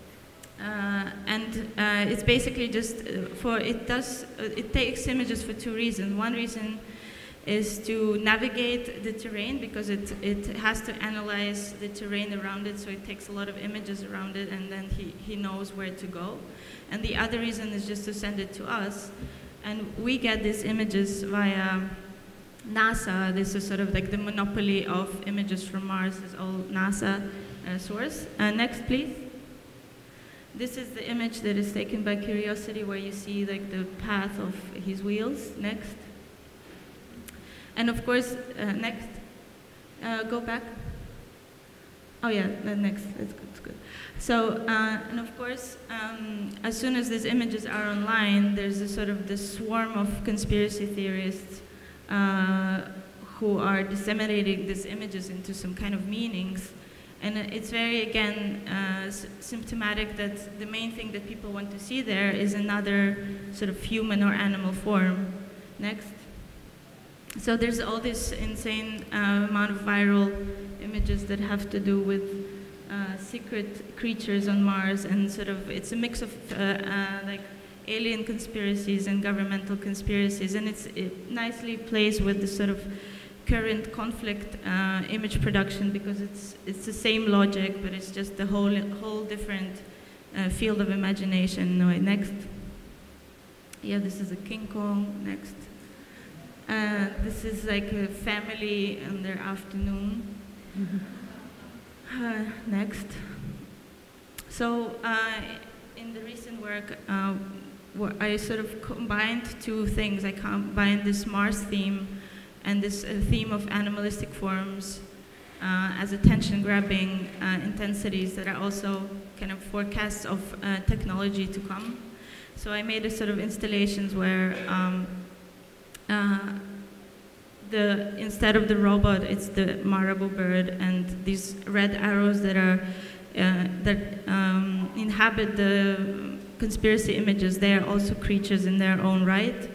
It's basically just it takes images for 2 reasons. One reason is to navigate the terrain, because it has to analyze the terrain around it, so it takes a lot of images around it, and then he knows where to go. And the other reason is just to send it to us. And we get these images via NASA. This is sort of like the monopoly of images from Mars is all NASA source. Next, please. This is the image that is taken by Curiosity, where you see like the path of his wheels. Next. And of course, next. Go back. Oh yeah, next. That's good. That's good. So, and of course, as soon as these images are online, there's a sort of this swarm of conspiracy theorists who are disseminating these images into some kind of meanings. And it's very, again, symptomatic that the main thing that people want to see there is another sort of human or animal form. Next. So there's all this insane amount of viral images that have to do with secret creatures on Mars, and sort of, it's a mix of like alien conspiracies and governmental conspiracies, and it nicely plays with the sort of current conflict image production, because it's the same logic, but it's just the whole different field of imagination. No, next. Yeah, this is a King Kong. Next. This is like a family in their afternoon. Next. So in the recent work, I sort of combined 2 things. I combined this Mars theme and this theme of animalistic forms as attention-grabbing intensities that are also kind of forecasts of technology to come. So I made a sort of installations where instead of the robot, it's the marabou bird, and these red arrows that are that inhabit the conspiracy images, they are also creatures in their own right.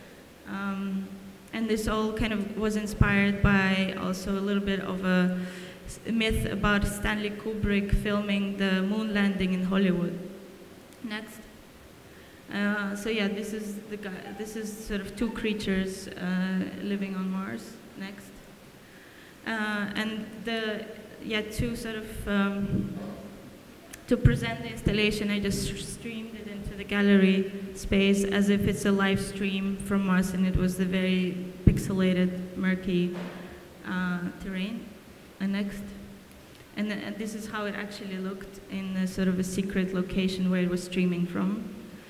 And this all kind of was inspired by also a little bit of a myth about Stanley Kubrick filming the moon landing in Hollywood. Next. So yeah, this is the guy. This is sort of two creatures living on Mars. Next. And to sort of to present the installation, I just streamed it into the gallery space as if it's a live stream from Mars, and it was the very pixelated, murky terrain. And next. And this is how it actually looked in a sort of a secret location where it was streaming from.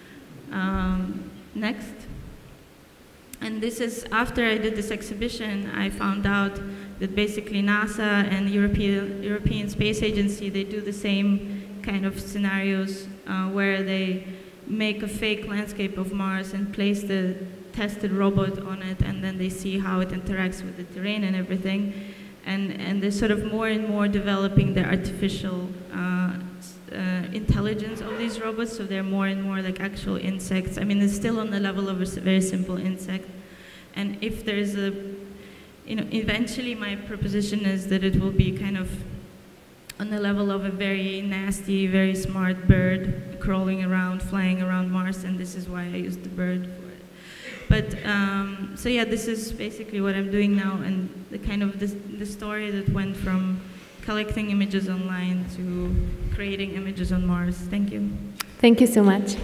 Next. And this is, after I did this exhibition, I found out that basically NASA and European Space Agency, they do the same kind of scenarios where they make a fake landscape of Mars and place the tested robot on it, and then they see how it interacts with the terrain and everything. And they're sort of more and more developing the artificial intelligence of these robots, so they're more and more like actual insects. I mean, it's still on the level of a very simple insect. And if there's a, eventually my proposition is that it will be kind of on the level of a very nasty, very smart bird crawling around, flying around Mars, and this is why I used the bird for it. But, so yeah, this is basically what I'm doing now, and the kind of the story that went from collecting images online to creating images on Mars. Thank you. Thank you so much.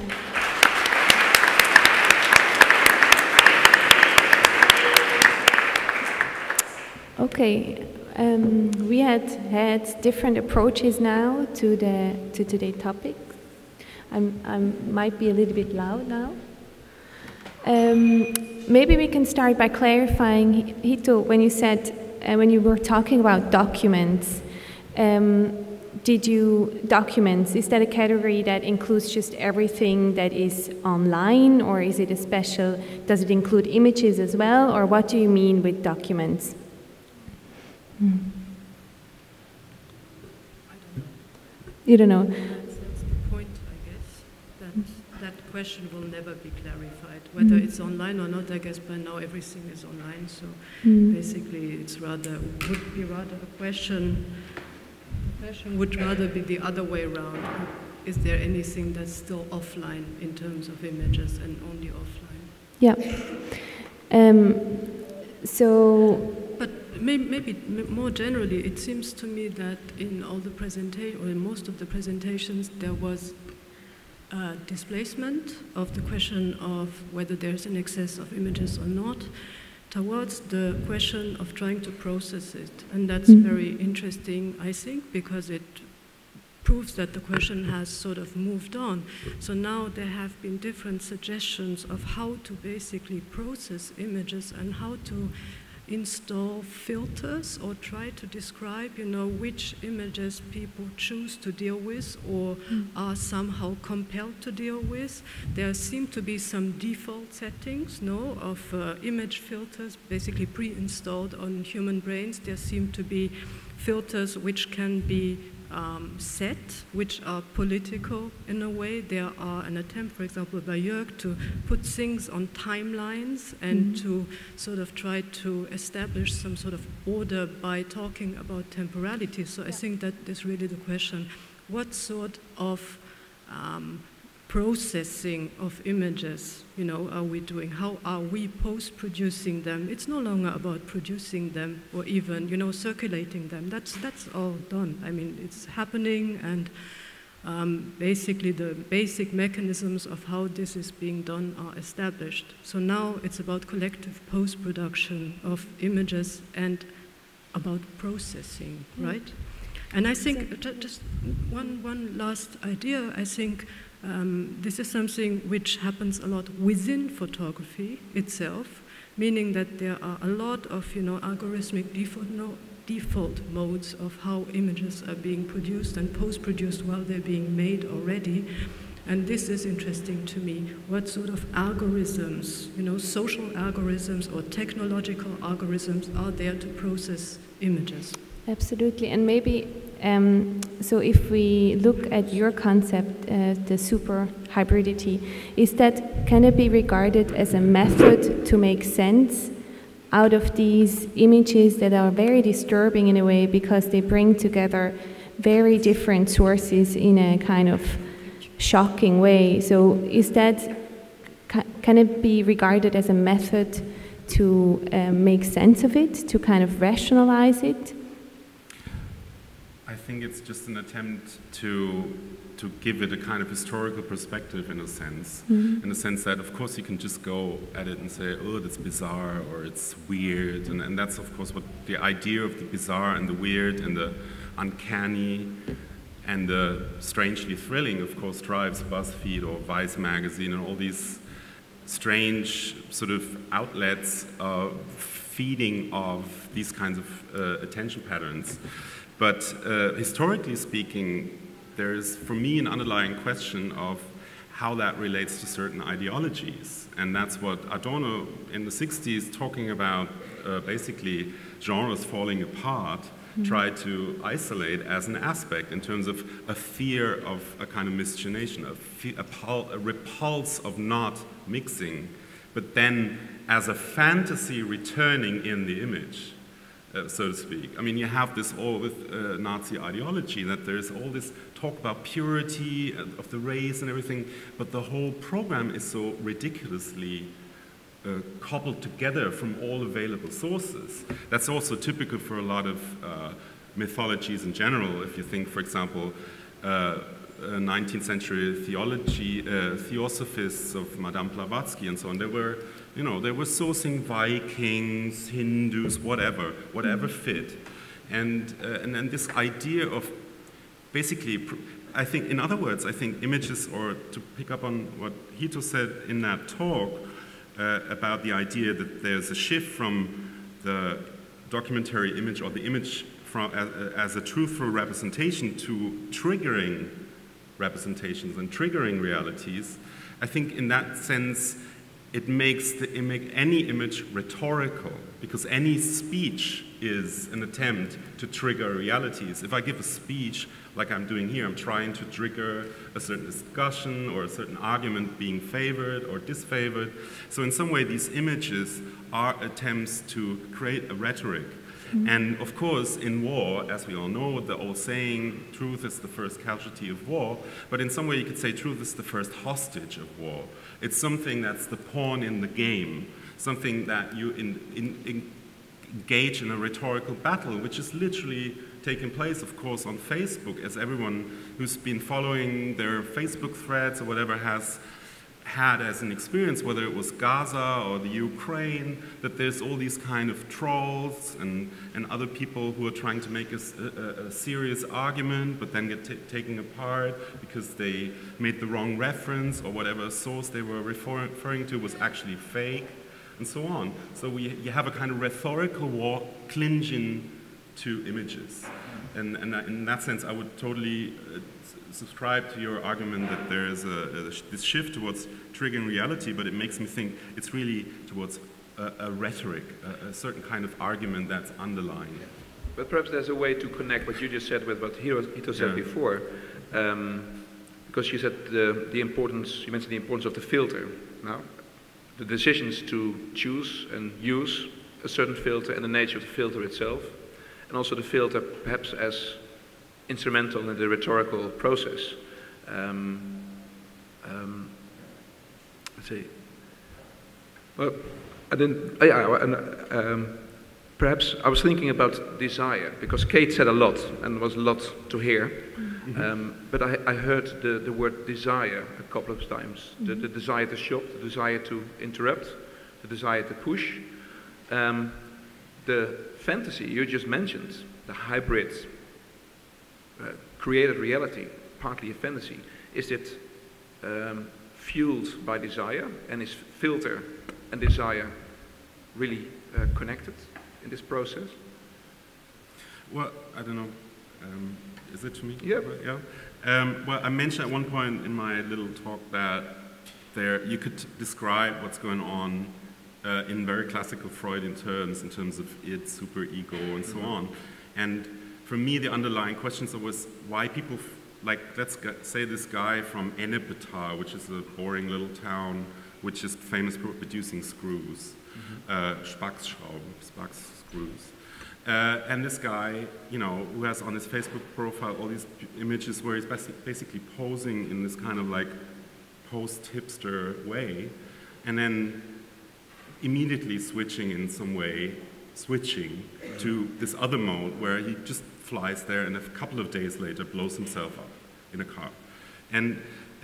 Okay, we had different approaches now to today's topic. I might be a little bit loud now. Maybe we can start by clarifying, Hito, when you said, when you were talking about documents, documents, is that a category that includes just everything that is online, or is it a special, does it include images as well, or what do you mean with documents? I don't know. You don't know? That's the point, I guess, that question will never be clarified. Whether it's online or not, I guess by now everything is online, so basically it's would be rather a question. The question would rather be the other way around. Is there anything that's still offline in terms of images and only offline? Yeah. But maybe more generally, it seems to me that in all the presentations, or in most of the presentations, there was displacement of the question of whether there's an excess of images or not, towards the question of trying to process it. And that's very interesting, I think, because it proves that the question has sort of moved on. So now there have been different suggestions of how to basically process images and how to install filters or try to describe, which images people choose to deal with or are somehow compelled to deal with. There seem to be some default settings, of image filters basically pre-installed on human brains. There seem to be filters which can be set, which are political in a way. There are an attempt, for example, by Jörg to put things on timelines and to sort of try to establish some sort of order by talking about temporality. So I think that is really the question. What sort of processing of images, are we doing? How are we post-producing them? It's no longer about producing them or even, circulating them. That's all done. I mean, it's happening, and basically the basic mechanisms of how this is being done are established. So now it's about collective post-production of images and about processing, right? And I think, just one last idea, I think this is something which happens a lot within photography itself, meaning that there are a lot of, algorithmic default modes of how images are being produced and post-produced while they're being made already. And this is interesting to me. What sort of algorithms, social algorithms or technological algorithms are there to process images? Absolutely, and maybe, so if we look at your concept, the super hybridity, can it be regarded as a method to make sense out of these images that are very disturbing in a way because they bring together very different sources in a kind of shocking way? So can it be regarded as a method to make sense of it, to kind of rationalize it? I think it's just an attempt to give it a kind of historical perspective in a sense, in the sense that of course you can just go at it and say, oh, that's bizarre or it's weird, and that's of course what the idea of the bizarre and the weird and the uncanny and the strangely thrilling of course drives BuzzFeed or Vice magazine and all these strange sort of outlets feeding of these kinds of attention patterns. But historically speaking, there is, for me, an underlying question of how that relates to certain ideologies. And that's what Adorno in the 60s, talking about basically genres falling apart, tried to isolate as an aspect in terms of a fear of a kind of miscegenation, a repulse of not mixing, but then as a fantasy returning in the image. So to speak. I mean, you have this all with Nazi ideology, that there's all this talk about purity of the race and everything, but the whole program is so ridiculously cobbled together from all available sources. That's also typical for a lot of mythologies in general. If you think, for example, 19th century theosophists of Madame Blavatsky and so on, they were sourcing Vikings, Hindus, whatever fit. And this idea of basically, I think, in other words, I think images, or to pick up on what Hito said in that talk about the idea that there's a shift from the documentary image or the image as a truthful representation to triggering representations and triggering realities. I think in that sense, it makes any image rhetorical, because any speech is an attempt to trigger realities. If I give a speech, like I'm doing here, I'm trying to trigger a certain discussion or a certain argument being favored or disfavored. So in some way, these images are attempts to create a rhetoric. And of course, in war, as we all know, the old saying, truth is the first casualty of war, but in some way you could say truth is the first hostage of war. It's something that's the pawn in the game, something that you engage in a rhetorical battle, which is literally taking place, of course, on Facebook, as everyone who's been following their Facebook threads or whatever has had as an experience, whether it was Gaza or the Ukraine, that there's all these kind of trolls and other people who are trying to make a serious argument, but then get taken apart because they made the wrong reference or whatever source they were referring to was actually fake, and so on. So you have a kind of rhetorical war clinging to images. And in that sense, I would totally subscribe to your argument that there is this shift towards triggering reality, but it makes me think it's really towards a rhetoric, a certain kind of argument that's underlying. But perhaps there's a way to connect what you just said with what Hito said before, because you said you mentioned the importance of the filter. Now, the decisions to choose and use a certain filter and the nature of the filter itself, and also the filter perhaps as instrumental in the rhetorical process. Let's see. Well, I didn't. Perhaps I was thinking about desire, because Kate said a lot and was a lot to hear. But I heard the word desire a couple of times. The desire to shop, the desire to interrupt, the desire to push. The fantasy you just mentioned, the hybrid created reality, partly a fantasy, is it fueled by desire, and is filter and desire really connected in this process? Well, I don't know. Is it to me? Yeah. Well, I mentioned at one point in my little talk that you could describe what's going on in very classical Freudian terms, in terms of id, superego, and so on. And for me, the underlying questions was why people, like, let's say this guy from Ennepetal, which is a boring little town, which is famous for producing screws, Spacksschrauben, Spacks screws. And this guy, you know, who has on his Facebook profile all these images where he's basically posing in this kind of like post-hipster way, and then immediately switching in some way, to this other mode where he just flies there and a couple of days later blows himself up in a car. And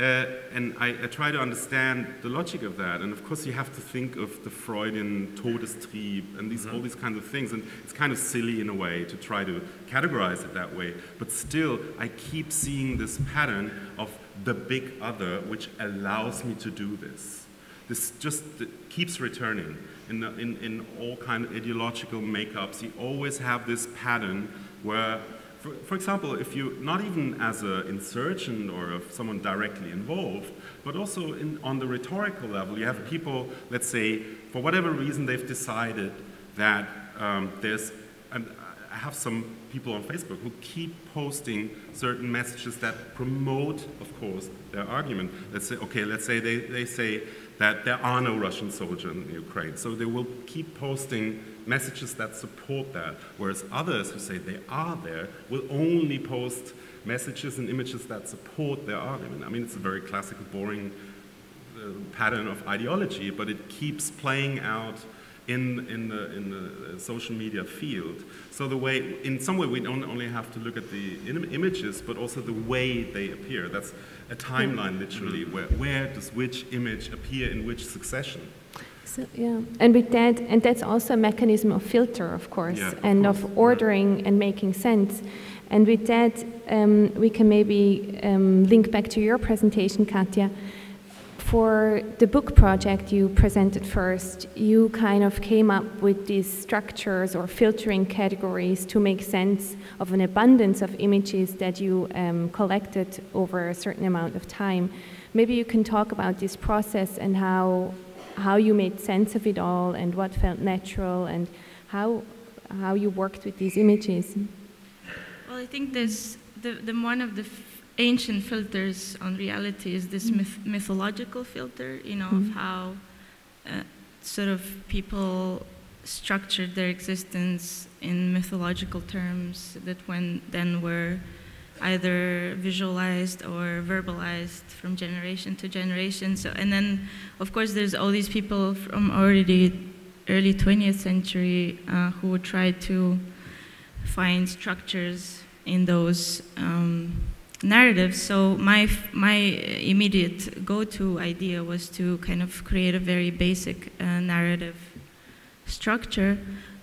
I try to understand the logic of that, and of course you have to think of the Freudian Todestrieb and all these kinds of things, and it's kind of silly in a way to try to categorize it that way, but still I keep seeing this pattern of the big other which allows me to do this. This just keeps returning in all kind of ideological makeups. You always have this pattern where, for example, if you, not even as an insurgent or someone directly involved, but also on the rhetorical level, you have people, let's say, for whatever reason they've decided that and I have some people on Facebook who keep posting certain messages that promote, of course, their argument. Let's say, okay, let's say they say that there are no Russian soldiers in Ukraine, so they will keep posting messages that support that, whereas others who say they are there will only post messages and images that support their argument. I mean, it's a very classical, boring pattern of ideology, but it keeps playing out in the social media field. So the way, in some way, we don't only have to look at the images, but also the way they appear. That's a timeline, literally, where does which image appear in which succession. So, yeah, and with that, and that's also a mechanism of filter, of course, of ordering and making sense. And with that, we can maybe link back to your presentation, Katja. For the book project you presented first, you kind of came up with these structures or filtering categories to make sense of an abundance of images that you collected over a certain amount of time. Maybe you can talk about this process and how you made sense of it all and what felt natural and how you worked with these images. Well, I think there's one of the ancient filters on reality is this mythological filter, you know, of how sort of people structured their existence in mythological terms that then were either visualized or verbalized from generation to generation. So, and then, of course, there's all these people from already early 20th century who would try to find structures in those narratives. So my immediate go-to idea was to kind of create a very basic narrative structure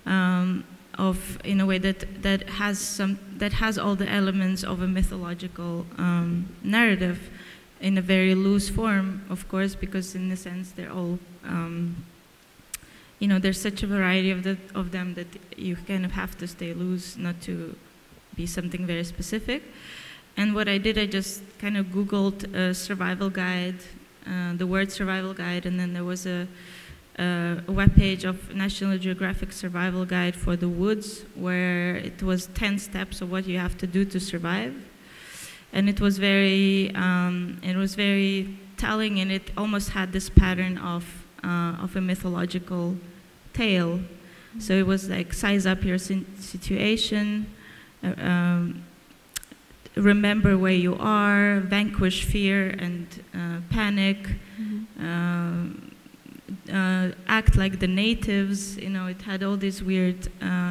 in a way that has all the elements of a mythological narrative in a very loose form, of course, because in a sense they're all you know, there's such a variety of them that you kind of have to stay loose, not to be something very specific. And what I did, I just kind of Googled a survival guide, the word survival guide, and then there was a webpage of National Geographic Survival Guide for the Woods, where it was 10 steps of what you have to do to survive. And it was very telling, and it almost had this pattern of a mythological tale. So it was like, size up your situation, remember where you are, vanquish fear and panic, act like the natives. You know, it had all these weird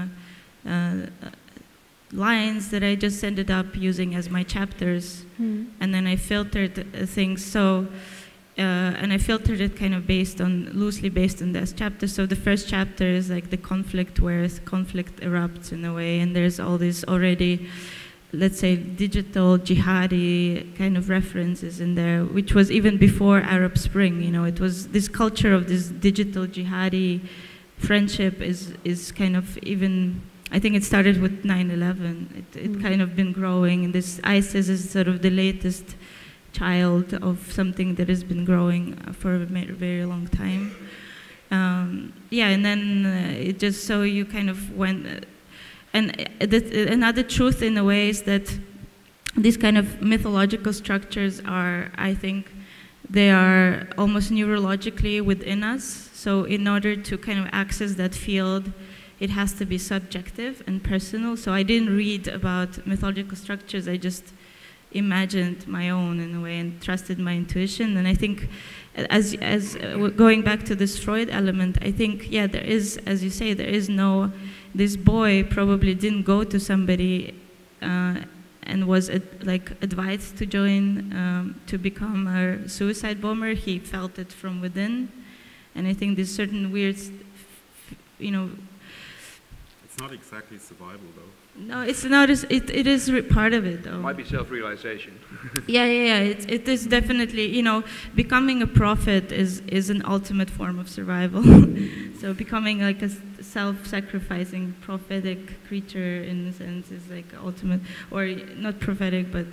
lines that I just ended up using as my chapters. And then I filtered things. So, and I filtered it kind of loosely based on this chapter. So the first chapter is like the conflict, where conflict erupts in a way, and there's all this already, let's say, digital jihadi kind of references in there, which was even before Arab Spring. You know, it was this culture of this digital jihadi friendship is kind of even, I think it started with 9/11. It kind of been growing, and this ISIS is sort of the latest child of something that has been growing for a very long time. Yeah, and then it just, so you kind of went, another truth in a way is that these kind of mythological structures are, I think, they are almost neurologically within us. So in order to kind of access that field, it has to be subjective and personal. So I didn't read about mythological structures, I just imagined my own in a way and trusted my intuition. And I think as going back to this Freud element, I think, yeah, there is, as you say, there is no, this boy probably didn't go to somebody and was advised to join, to become a suicide bomber. He felt it from within. And I think there's certain weird, you know. It's not exactly survival, though. No, it's not. It is part of it, though. It might be self-realization. Yeah. It is definitely, you know, becoming a prophet is an ultimate form of survival. So becoming like a self-sacrificing prophetic creature in a sense is like ultimate, or not prophetic, but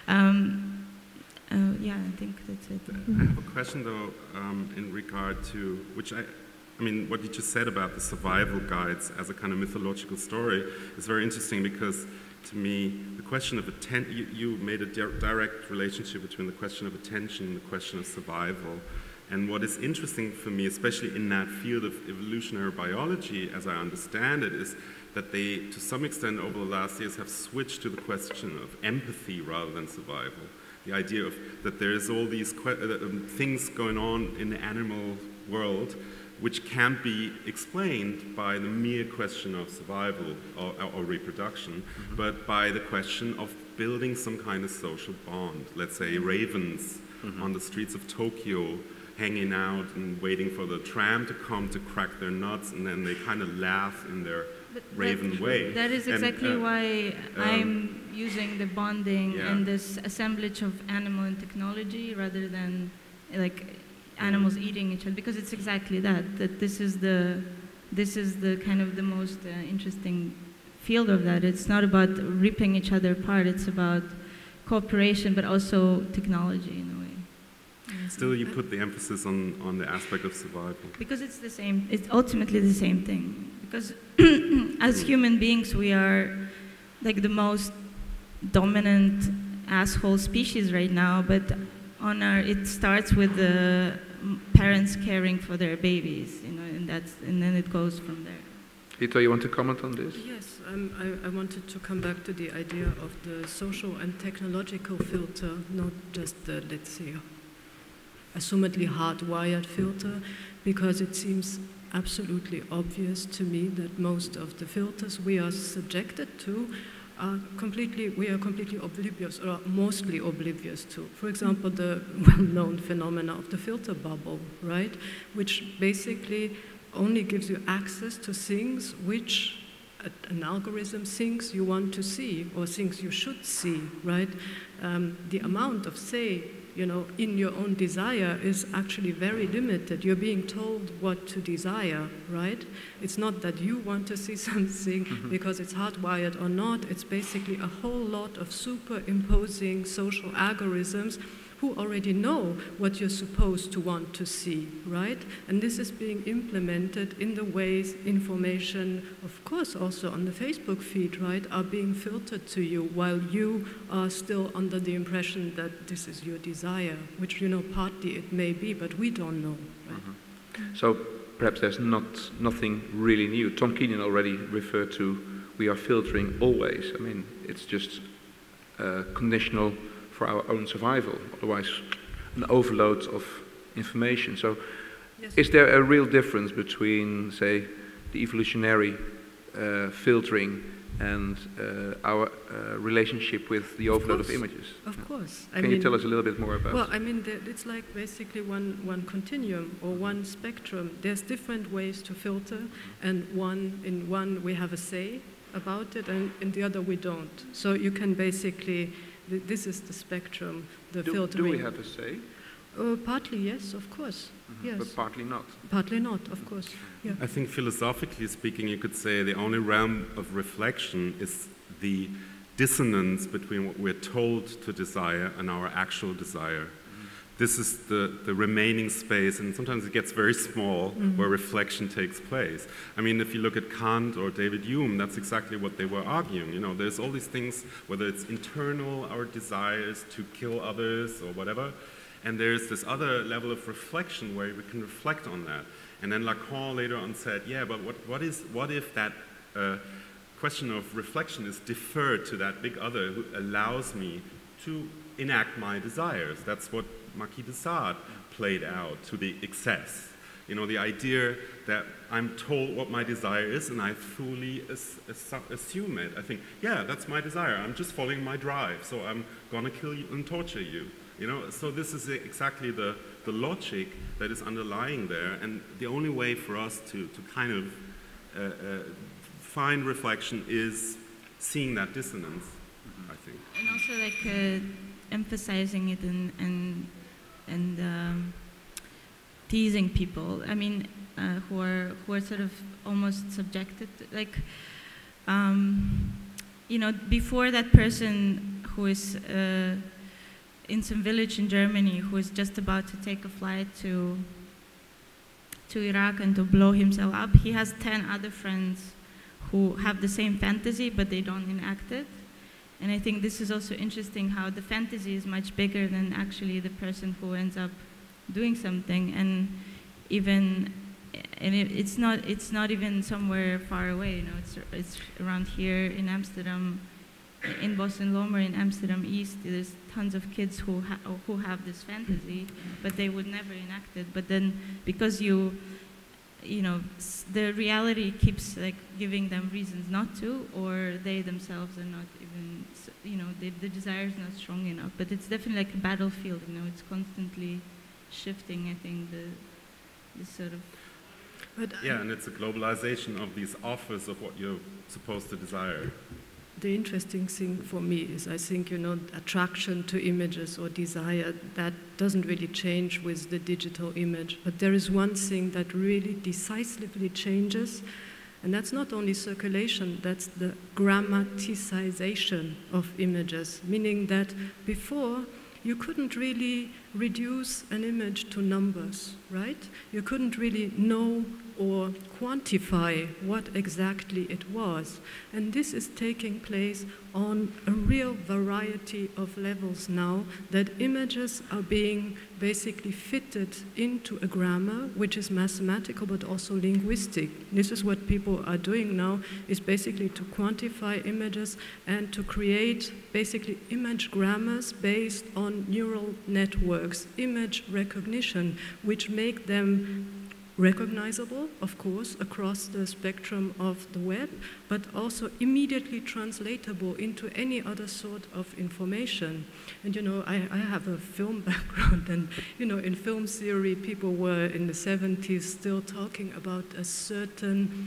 yeah, I think that's it. I have a question though, in regard to which I mean, what you just said about the survival guides as a kind of mythological story is very interesting, because to me, the question of attention, you made a direct relationship between the question of attention and the question of survival. And what is interesting for me, especially in that field of evolutionary biology, as I understand it, is that they, to some extent over the last years, have switched to the question of empathy rather than survival. The idea of that there is all these things going on in the animal world which can't be explained by the mere question of survival or reproduction, but by the question of building some kind of social bond. Let's say ravens on the streets of Tokyo hanging out and waiting for the tram to come to crack their nuts, and then they kind of laugh in their raven way. That is exactly why I'm using the bonding and this assemblage of animal and technology rather than like animals eating each other, because it's exactly that this is the kind of the most interesting field of that. It's not about ripping each other apart, it's about cooperation, but also technology in a way. Still, you put the emphasis on the aspect of survival. Because it's the same, it's ultimately the same thing. Because as human beings, we are like the most dominant asshole species right now, but it starts with the parents caring for their babies, you know, and then it goes from there. Hito, you want to comment on this? Yes, I wanted to come back to the idea of the social and technological filter, not just the, let's say, assumedly hardwired filter, because it seems absolutely obvious to me that most of the filters we are subjected to we are completely oblivious, or mostly oblivious to. For example, the well-known phenomena of the filter bubble, right? Which basically only gives you access to things which an algorithm thinks you want to see, or thinks you should see, right? The amount of, say, you know, in your own desire is actually very limited. You're being told what to desire, right? It's not that you want to see something because it's hardwired or not. It's basically a whole lot of superimposing social algorithms who already know what you're supposed to want to see, right? And this is being implemented in the ways information, of course also on the Facebook feed, right, are being filtered to you while you are still under the impression that this is your desire, which, you know, partly it may be, but we don't know, right? So perhaps there's nothing really new. Tom Keenan already referred to we are filtering always. I mean, it's just conditional for our own survival, otherwise an overload of information. So is there a real difference between, say, the evolutionary filtering and our relationship with the overload of images? Of course. Can you tell us a little bit more about? Well, I mean, it's like basically one continuum or one spectrum. There's different ways to filter, and in one we have a say about it, and in the other we don't. So you can basically, this is the spectrum, the filtering. Do we have a say? Partly yes, of course. Yes. But partly not. Partly not, of course. Yeah. I think philosophically speaking, you could say the only realm of reflection is the dissonance between what we're told to desire and our actual desire. this is the remaining space, and sometimes it gets very small, where reflection takes place. I mean, if you look at Kant or David Hume, that's exactly what they were arguing. You know, there's all these things, whether it's internal, our desires to kill others or whatever, and there's this other level of reflection where we can reflect on that. And then Lacan later on said, yeah, but what if that question of reflection is deferred to that big other who allows me to enact my desires? That's what Marquis de Sade played out to the excess. You know, the idea that I'm told what my desire is and I fully assume it. I think, yeah, that's my desire. I'm just following my drive, so I'm gonna kill you and torture you. You know, so this is exactly the logic that is underlying there, and the only way for us to kind of find reflection is seeing that dissonance, I think. And also like emphasizing it and teasing people. I mean, who are sort of almost subjected to, like, you know, before that person who is in some village in Germany who is just about to take a flight to Iraq and to blow himself up, he has 10 other friends who have the same fantasy, but they don't enact it. And I think this is also interesting how the fantasy is much bigger than actually the person who ends up doing something, and it's not even somewhere far away. You know, it's around here in Amsterdam, in Boston-Lomer, in Amsterdam East. There's tons of kids who have this fantasy, but they would never enact it. But then because you know, the reality keeps like giving them reasons not to, or they themselves are not even, you know, the desire is not strong enough. But it's definitely like a battlefield, you know, it's constantly shifting, I think, this sort of... Yeah, and it's a globalization of these offers of what you're supposed to desire. The interesting thing for me is, I think, you know, attraction to images or desire, that doesn't really change with the digital image. But there is one thing that really decisively changes, and that's not only circulation, that's the grammaticization of images, meaning that before, you couldn't really reduce an image to numbers, right? You couldn't really know or quantify what exactly it was. And this is taking place on a real variety of levels now, that images are being basically fitted into a grammar, which is mathematical but also linguistic. This is what people are doing now, is basically to quantify images and to create basically image grammars based on neural networks, image recognition, which make them recognizable, of course, across the spectrum of the web, but also immediately translatable into any other sort of information. And you know, I have a film background, and you know, in film theory, people were in the 70s still talking about a certain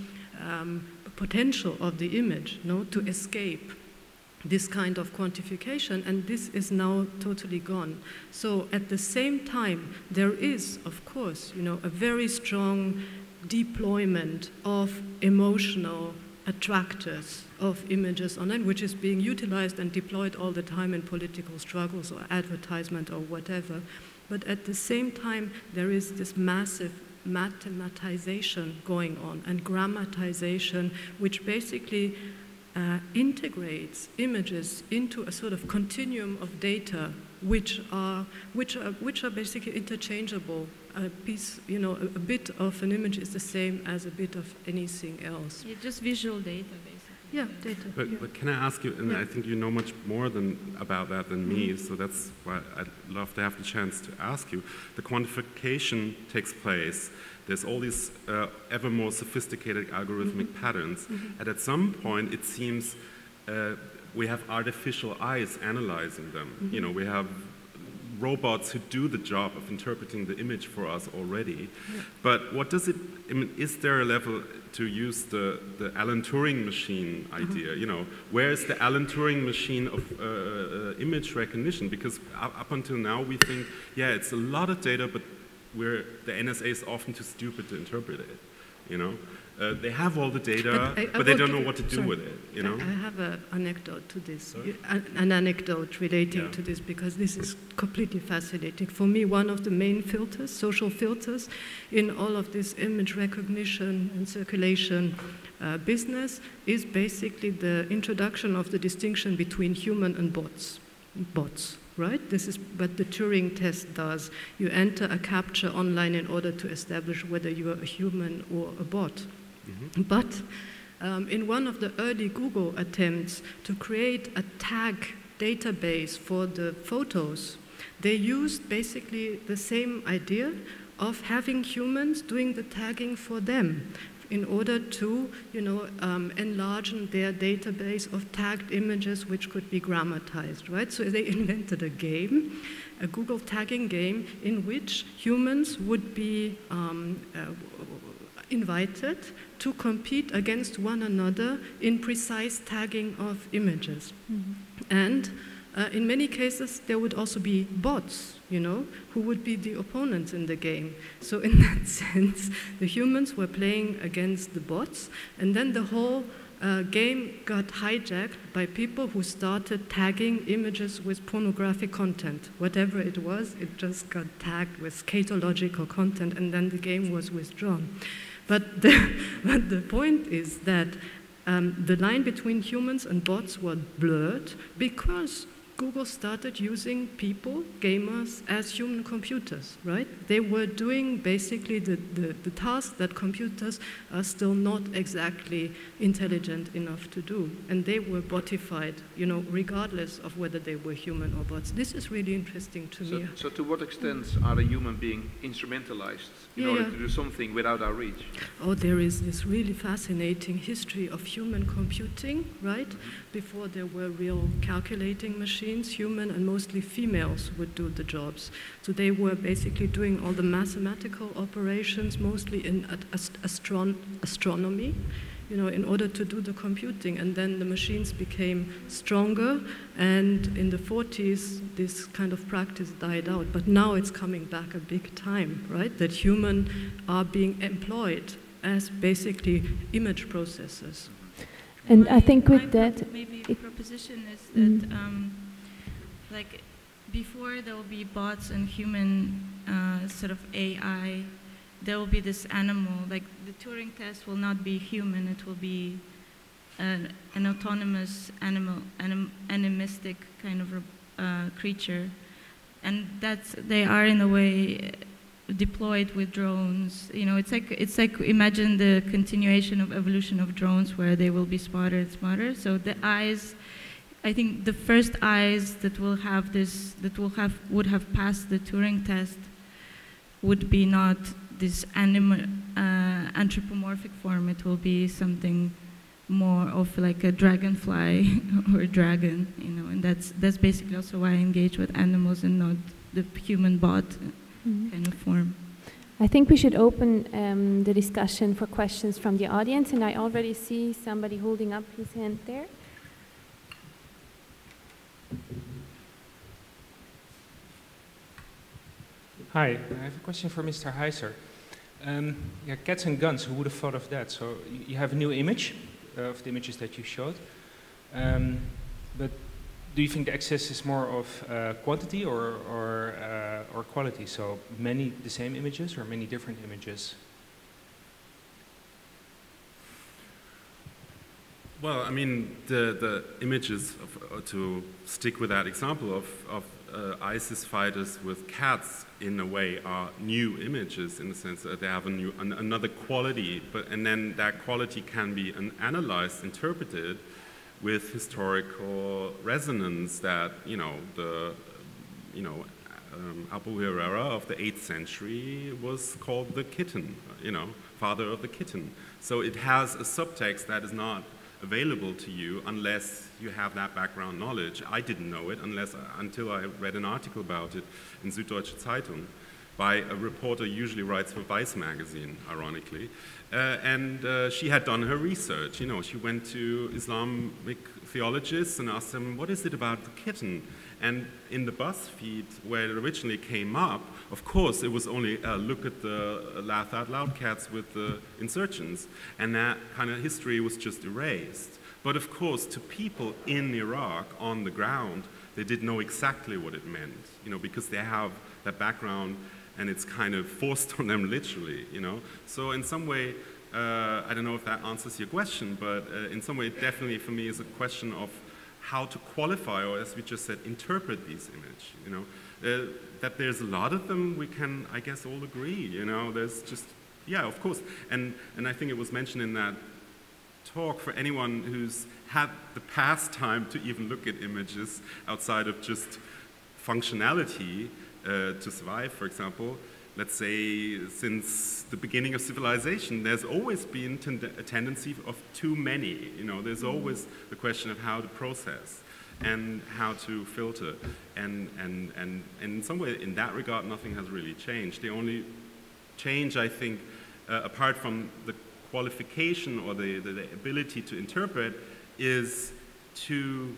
potential of the image, no, to escape this kind of quantification, and this is now totally gone. So at the same time, there is, of course, you know, a very strong deployment of emotional attractors of images online, which is being utilized and deployed all the time in political struggles or advertisement or whatever. But at the same time, there is this massive mathematization going on and grammatization, which basically integrates images into a sort of continuum of data, which are basically interchangeable. A piece, you know, a bit of an image is the same as a bit of anything else. Yeah, just visual data, basically. Yeah, data. But can I ask you, and I think you know much more about that than me, so that's why I'd love to have the chance to ask you. The quantification takes place. There's all these ever more sophisticated algorithmic patterns, and at some point it seems we have artificial eyes analyzing them. You know, we have robots who do the job of interpreting the image for us already. But what does it, I mean, is there a level to use the Alan Turing machine idea? You know, where is the Alan Turing machine of image recognition? Because up until now we think, yeah, it's a lot of data, but the NSA is often too stupid to interpret it. you know. They have all the data, but they don't know what to do with it, you know. I have an anecdote to this, an anecdote relating to this, because this is completely fascinating. For me, one of the main filters, social filters, in all of this image recognition and circulation business is basically the introduction of the distinction between human and bots. Right? This is what the Turing test does. You enter a captcha online in order to establish whether you are a human or a bot. Mm-hmm. But in one of the early Google attempts to create a tag database for the photos, they used basically the same idea of having humans doing the tagging for them, in order to, enlarge their database of tagged images which could be grammatized, right? So they invented a game, a Google tagging game, in which humans would be invited to compete against one another in precise tagging of images. Mm-hmm. And in many cases, there would also be bots, who would be the opponents in the game. So in that sense, the humans were playing against the bots, and then the whole game got hijacked by people who started tagging images with pornographic content. Whatever it was, it just got tagged with scatological content, and then the game was withdrawn. But the point is that the line between humans and bots was blurred because Google started using people, gamers, as human computers, right? They were doing basically the task that computers are still not exactly intelligent enough to do. And they were botified, regardless of whether they were human or bots. This is really interesting to me. So to what extent are the human being instrumentalized in order to do something without our reach? Oh, there is this really fascinating history of human computing, right? Mm-hmm. Before there were real calculating machines, human and mostly females would do the jobs. So they were basically doing all the mathematical operations, mostly in astronomy, in order to do the computing. And then the machines became stronger, and in the 40s, this kind of practice died out. But now it's coming back a big time, right? That humans are being employed as basically image processors. And I think with that, maybe proposition is that like before there will be bots and human sort of AI, there will be this animal. Like the Turing test will not be human; it will be an autonomous animal, animistic kind of creature, and they are in a way deployed with drones. It's like imagine the continuation of evolution of drones, where they will be smarter and smarter. So the eyes, I think the first eyes that will have this, would have passed the Turing test, would be not this anthropomorphic form. It will be something more of like a dragonfly or a dragon, and that's basically also why I engage with animals and not the human bot kind of form. I think we should open the discussion for questions from the audience, and I already see somebody holding up his hand there. Hi, I have a question for Mr. Heiser. Cats and guns, who would have thought of that? So you have a new image of the images that you showed, but do you think the access is more of quantity or quality? So the same images or many different images? Well, I mean, the images, to stick with that example of ISIS fighters with cats, in a way, are new images in the sense that they have another quality, and then that quality can be analyzed, interpreted with historical resonance that, Abu Huraira of the 8th century was called the kitten, father of the kitten. So it has a subtext that is not available to you unless you have that background knowledge. I didn't know it until I read an article about it in Süddeutsche Zeitung. by a reporter who usually writes for Vice magazine, ironically. She had done her research. You know, she went to Islamic theologists and asked them, what is it about the kitten? And in the BuzzFeed, where it originally came up, of course, it was only a look at the laugh out loud cats with the insurgents, and that kind of history was just erased. But of course, to people in Iraq on the ground, they didn't know exactly what it meant, you know, because they have that background and it's kind of forced on them literally, you know. So in some way, I don't know if that answers your question, but in some way, it definitely for me is a question of how to qualify, or as we just said, interpret these images, you know. That there's a lot of them, we can, I guess, all agree, you know. There's just, yeah, of course. And I think it was mentioned in that talk, for anyone who's had the pastime to even look at images outside of just functionality to survive, for example. Let's say since the beginning of civilization, there's always been a tendency of too many. You know, there's always the question of how to process and how to filter. And in some way, in that regard, nothing has really changed. The only change, I think, apart from the qualification or the ability to interpret, is to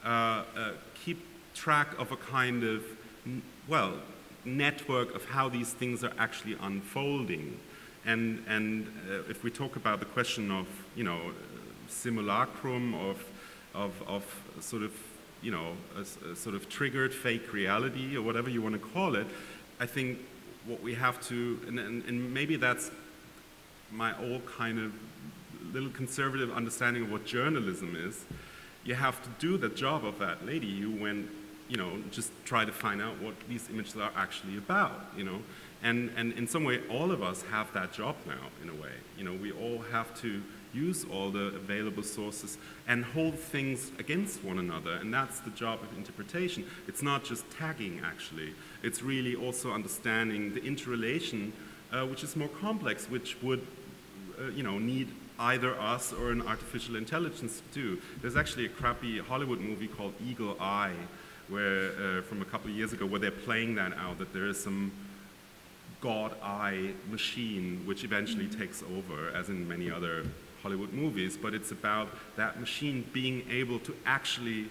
keep track of a kind of, well, network of how these things are actually unfolding. And if we talk about the question of, you know, simulacrum of sort of, you know, a sort of triggered fake reality or whatever you want to call it, I think what we have to, and maybe that's my old kind of little conservative understanding of what journalism is, you have to do the job of that lady who went, you know, just try to find out what these images are actually about, you know. And in some way, all of us have that job now, in a way. You know, we all have to use all the available sources and hold things against one another, and that's the job of interpretation. It's not just tagging, actually. It's really also understanding the interrelation, which is more complex, which would, you know, need either us or an artificial intelligence to do. There's actually a crappy Hollywood movie called Eagle Eye, where from a couple of years ago, where they're playing that out, that there is some God eye machine which eventually takes over, as in many other Hollywood movies, but it's about that machine being able to actually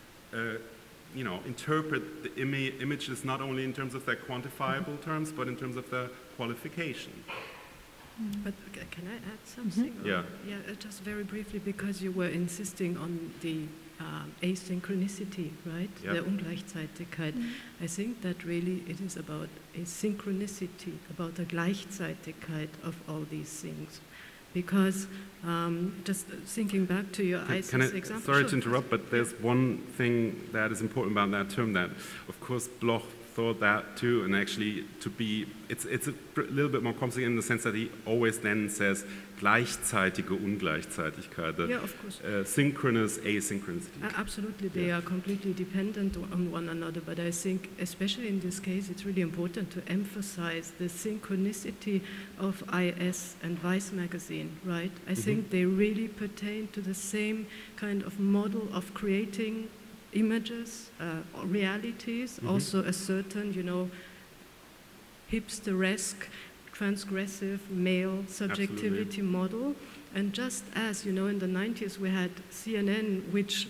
you know, interpret the images not only in terms of their quantifiable terms, but in terms of their qualification. But can I add something? Yeah. Yeah, just very briefly, because you were insisting on the asynchronicity, right? Yep. The Ungleichzeitigkeit. I think that really it is about a synchronicity, about a Gleichzeitigkeit of all these things. Because just thinking back to your ISIS example. Sorry to interrupt, but there's one thing that is important about that term that, of course, Bloch thought that too, and actually to be, it's a little bit more complicated in the sense that he always then says gleichzeitige Ungleichzeitigkeit, yeah, of course. Synchronous asynchronicity. Absolutely, they are completely dependent on one another, but I think, especially in this case, it's really important to emphasize the synchronicity of IS and Vice magazine, right? I think they really pertain to the same kind of model of creating images, realities, also a certain, you know, hipsteresque, transgressive male subjectivity model. And just as, you know, in the 90s we had CNN, which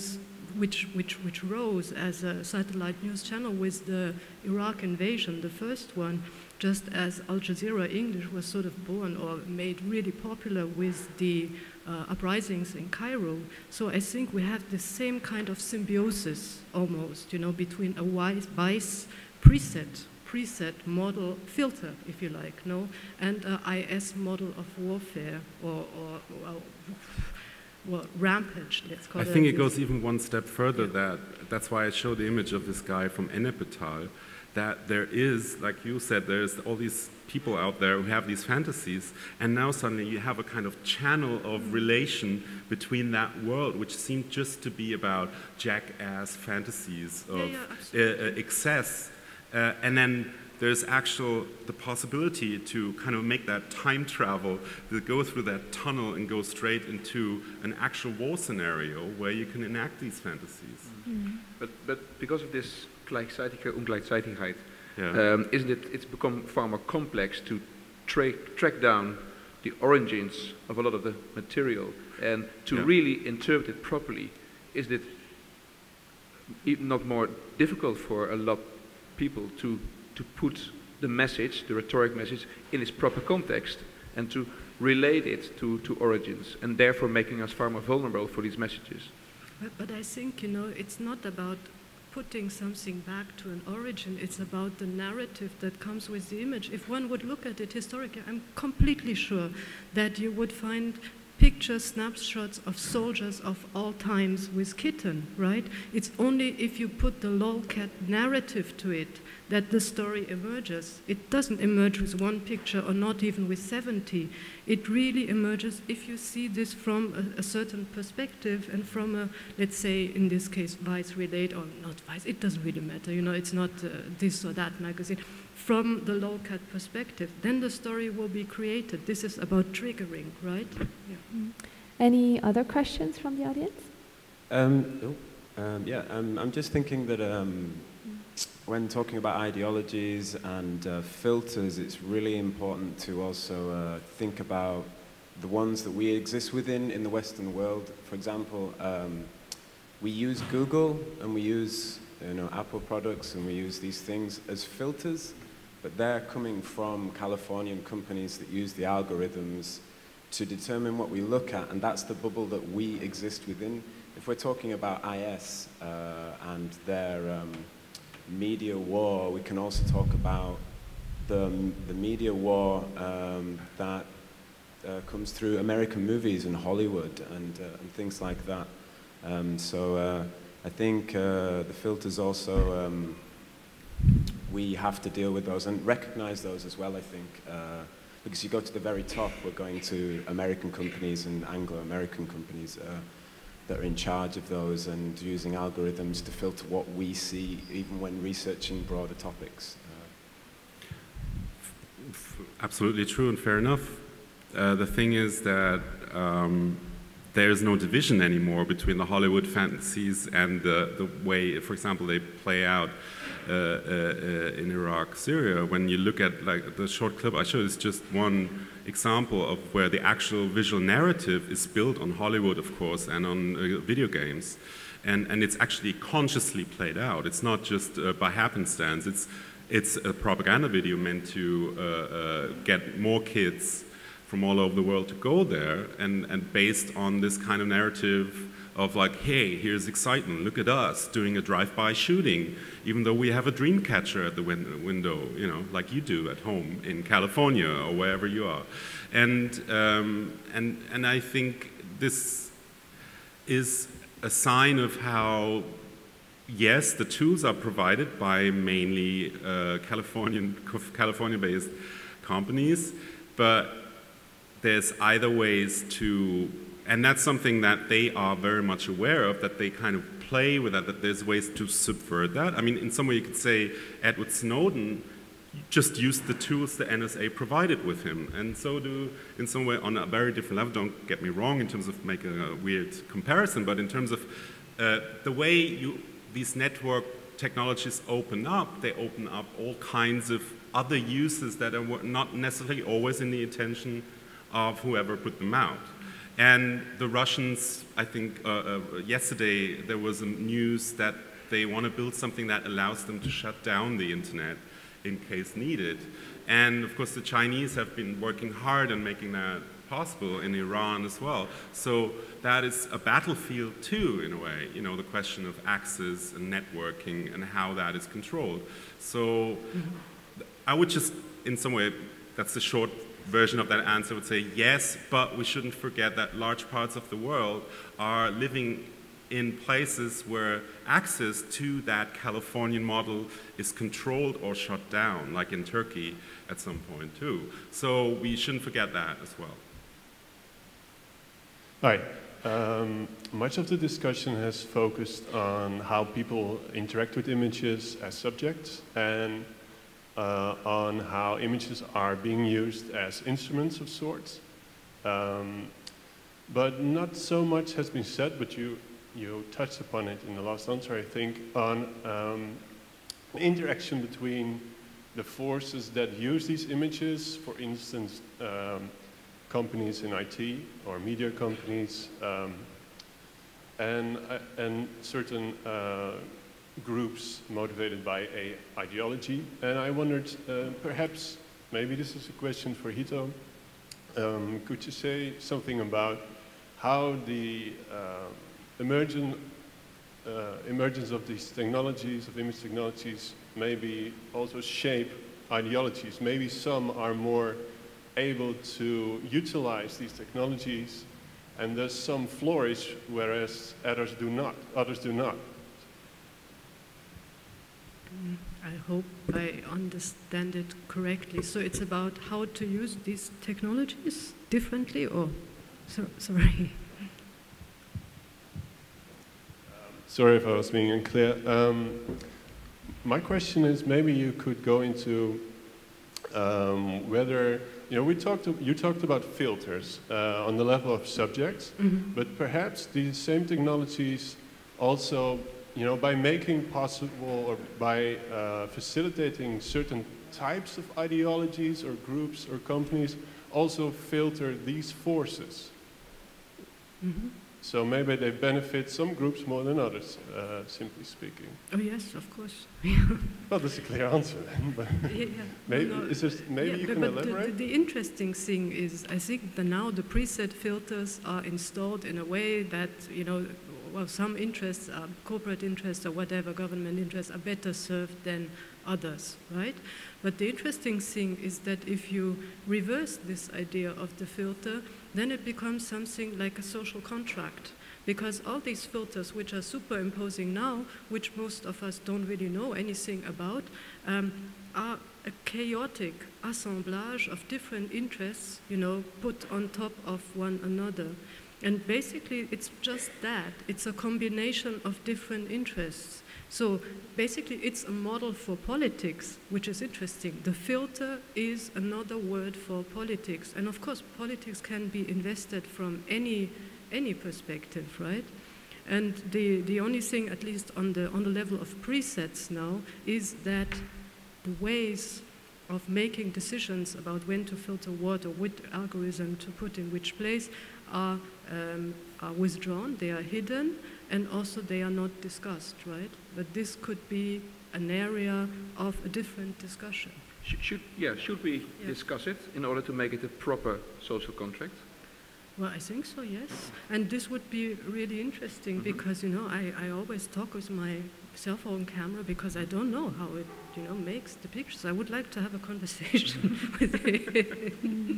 rose as a satellite news channel with the Iraq invasion, the first one, just as Al Jazeera English was sort of born or made really popular with the uprisings in Cairo. So I think we have the same kind of symbiosis almost, you know, between a Vice preset model filter, if you like, no, and a IS model of warfare or well, rampage, let's call it. I think it goes even one step further. That's why I showed the image of this guy from Ennepetal, that there is, like you said, there's all these people out there who have these fantasies, and now suddenly you have a kind of channel of relation between that world, which seemed just to be about jackass fantasies of excess, and then there's the possibility to kind of make that time travel, to go through that tunnel and go straight into an actual war scenario where you can enact these fantasies. But because of this Gleichzeitige Ungleichzeitigkeit, Yeah. Isn't it? It's become far more complex to track down the origins of a lot of the material, and to really interpret it properly. Is it not more difficult for a lot of people to put the message, the rhetoric message, in its proper context and to relate it to origins, and therefore making us far more vulnerable for these messages? But I think, you know, it's not about putting something back to an origin, it's about the narrative that comes with the image. If one would look at it historically, I'm completely sure that you would find pictures, snapshots of soldiers of all times with kitten, right? It's only if you put the lolcat narrative to it that the story emerges. It doesn't emerge with one picture or not even with 70. It really emerges if you see this from a certain perspective and from a, let's say, in this case, Vice relate, or not Vice, it doesn't really matter, you know, it's not this or that magazine. From the lolcat perspective, then the story will be created. This is about triggering, right? Yeah. Any other questions from the audience? I'm just thinking that when talking about ideologies and filters, it's really important to also think about the ones that we exist within in the Western world. For example, we use Google and we use Apple products and we use these things as filters, but they're coming from Californian companies that use the algorithms to determine what we look at, and that's the bubble that we exist within. If we're talking about IS and their media war, we can also talk about the media war that comes through American movies and Hollywood and things like that. I think the filters also, we have to deal with those and recognize those as well, I think. Because you go to the very top, we're going to American companies and Anglo-American companies that are in charge of those and using algorithms to filter what we see, even when researching broader topics. Absolutely true and fair enough. The thing is that there's no division anymore between the Hollywood fantasies and the way, for example, they play out in Iraq, Syria. When you look at like the short clip I showed, it's just one example of where the actual visual narrative is built on Hollywood, of course, and on video games, and it's actually consciously played out. It's not just by happenstance. It's a propaganda video meant to get more kids from all over the world to go there, and based on this kind of narrative of like, hey, here's excitement, look at us doing a drive-by shooting, even though we have a dream catcher at the window, you know, like you do at home in California or wherever you are. And I think this is a sign of how, yes, the tools are provided by mainly California-based companies, but there's either ways to, and that's something that they are very much aware of, that they kind of play with that there's ways to subvert that. I mean, in some way you could say Edward Snowden just used the tools the NSA provided with him, and so do, in some way, on a very different level. Don't get me wrong in terms of making a weird comparison, but in terms of the way these network technologies open up, they open up all kinds of other uses that are not necessarily always in the intention of whoever put them out. And the Russians, I think yesterday there was news that they want to build something that allows them to shut down the internet in case needed. And of course the Chinese have been working hard on making that possible in Iran as well. So that is a battlefield too, in a way, you know, the question of access and networking and how that is controlled. So I would just, in some way, that's the short version of that answer, would say yes, but we shouldn't forget that large parts of the world are living in places where access to that Californian model is controlled or shut down, like in Turkey at some point too. So we shouldn't forget that as well. Hi. Much of the discussion has focused on how people interact with images as subjects and on how images are being used as instruments of sorts. But not so much has been said, but you touched upon it in the last answer, I think, on interaction between the forces that use these images, for instance, companies in IT or media companies, and certain groups motivated by a ideology. And I wondered, perhaps, maybe this is a question for Hito, could you say something about how the emergence of these technologies, of image technologies, maybe also shape ideologies? Maybe some are more able to utilize these technologies, and thus some flourish, whereas others do not. I hope I understand it correctly. So it's about how to use these technologies differently, or sorry. Sorry if I was being unclear. My question is, maybe you could go into whether, you talked about filters on the level of subjects, but perhaps these same technologies also, by making possible or by facilitating certain types of ideologies or groups or companies, also filter these forces. So maybe they benefit some groups more than others, simply speaking. Oh yes, of course. Well, that's a clear answer then. But maybe you can elaborate. The interesting thing is, I think that now the preset filters are installed in a way that well, some interests, corporate interests or whatever, government interests, are better served than others, right? But the interesting thing is that if you reverse this idea of the filter, then it becomes something like a social contract. Because all these filters which are superimposing now, which most of us don't really know anything about, are a chaotic assemblage of different interests, put on top of one another. And basically, it's just that. It's a combination of different interests. So basically, it's a model for politics, which is interesting. The filter is another word for politics. And of course, politics can be invested from any perspective, right? And the only thing, at least on the level of presets now, is that the ways of making decisions about when to filter what or which algorithm to put in which place are withdrawn, they are hidden, and also they are not discussed, right? But this could be an area of a different discussion. Should we discuss it in order to make it a proper social contract? Well, I think so, yes. And this would be really interesting because, I always talk with my cell phone camera because I don't know how it, makes the pictures. I would like to have a conversation with it.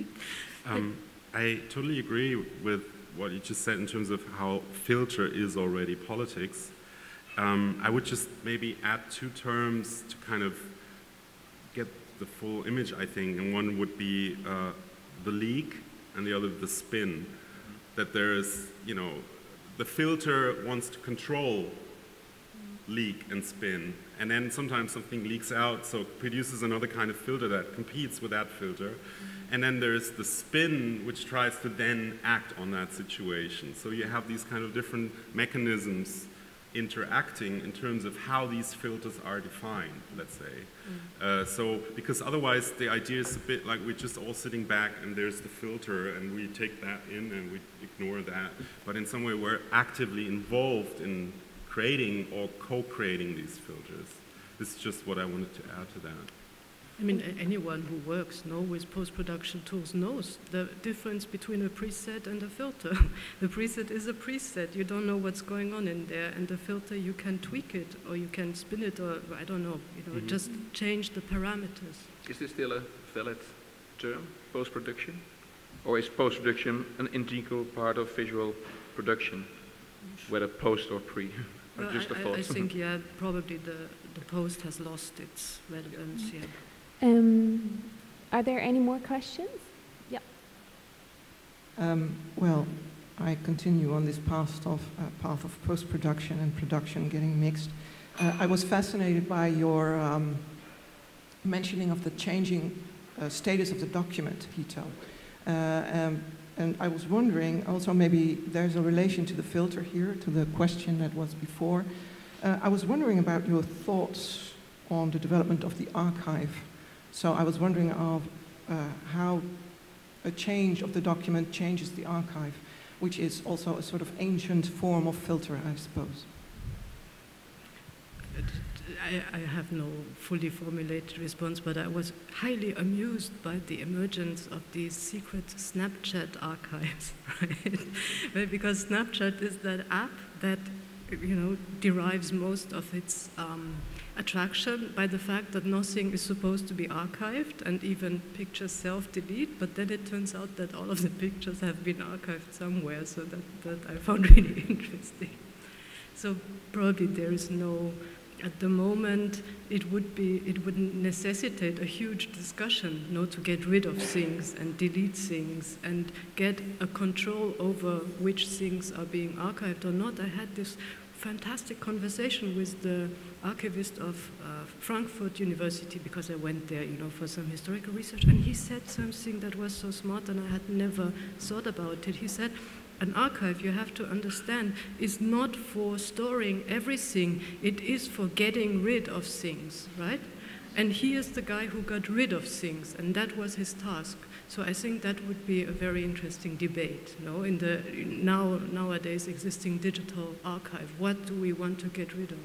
I totally agree with what you just said in terms of how filter is already politics. I would just maybe add two terms to kind of get the full image, I think. And one would be the leak, and the other the spin. That there is, the filter wants to control leak and spin. And then sometimes something leaks out, so it produces another kind of filter that competes with that filter. And then there's the spin, which tries to then act on that situation. So you have these kind of different mechanisms interacting in terms of how these filters are defined, let's say. So, because otherwise the idea is a bit like we're just all sitting back and there's the filter and we take that in and we ignore that. But in some way we're actively involved in creating or co-creating these filters. This is just what I wanted to add to that. I mean, anyone who works with post-production tools knows the difference between a preset and a filter. The preset is a preset. You don't know what's going on in there. And the filter, you can tweak it, or you can spin it, or I don't know, just change the parameters. Is this still a valid term, post-production? Or is post-production an integral part of visual production, whether post or pre? Well, I think, yeah, probably the post has lost its relevance, yeah. Are there any more questions? Yeah. Well, I continue on this path of post-production and production getting mixed. I was fascinated by your mentioning of the changing status of the document, Hito. And I was wondering, also maybe there's a relation to the filter here, to the question that was before. I was wondering about your thoughts on the development of the archive. So I was wondering how a change of the document changes the archive, which is also a sort of ancient form of filter, I suppose. I have no fully formulated response, but I was highly amused by the emergence of these secret Snapchat archives, right? Because Snapchat is that app that, you know, derives most of its attraction by the fact that nothing is supposed to be archived, and even pictures self-delete, but then it turns out that all of the pictures have been archived somewhere, so that I found really interesting. So probably there is no, at the moment, it would necessitate a huge discussion, you know, to get rid of things and delete things and get a control over which things are being archived or not. I had this fantastic conversation with the archivist of Frankfurt University, because I went there, you know, for some historical research, and he said something that was so smart and I had never thought about it. He said, an archive, you have to understand, is not for storing everything, it is for getting rid of things, right? And he is the guy who got rid of things, and that was his task. So I think that would be a very interesting debate, you know, in the nowadays existing digital archive. What do we want to get rid of?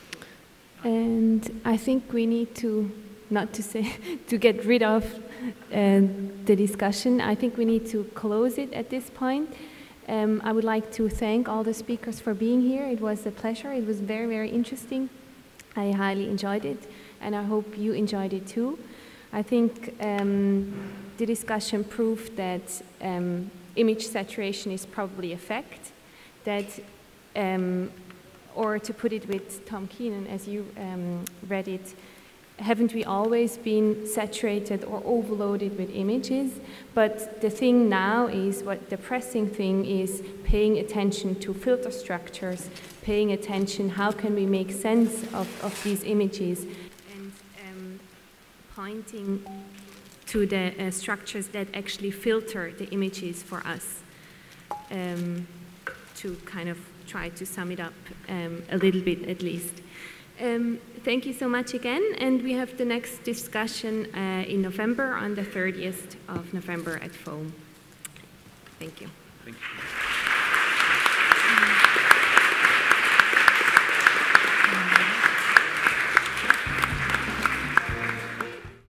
And I think we need to, not to say, to get rid of the discussion. I think we need to close it at this point. I would like to thank all the speakers for being here. It was a pleasure. It was very, very interesting. I highly enjoyed it, and I hope you enjoyed it too. I think the discussion proved that image saturation is probably a fact, that, or to put it with Tom Keenan, as you read it, haven't we always been saturated or overloaded with images? But the thing now is, what the pressing thing is, paying attention to filter structures, paying attention, how can we make sense of these images, and pointing to the structures that actually filter the images for us, to kind of try to sum it up a little bit at least. Thank you so much again, and we have the next discussion in November, on the 30th of November at Foam. Thank you. Thank you.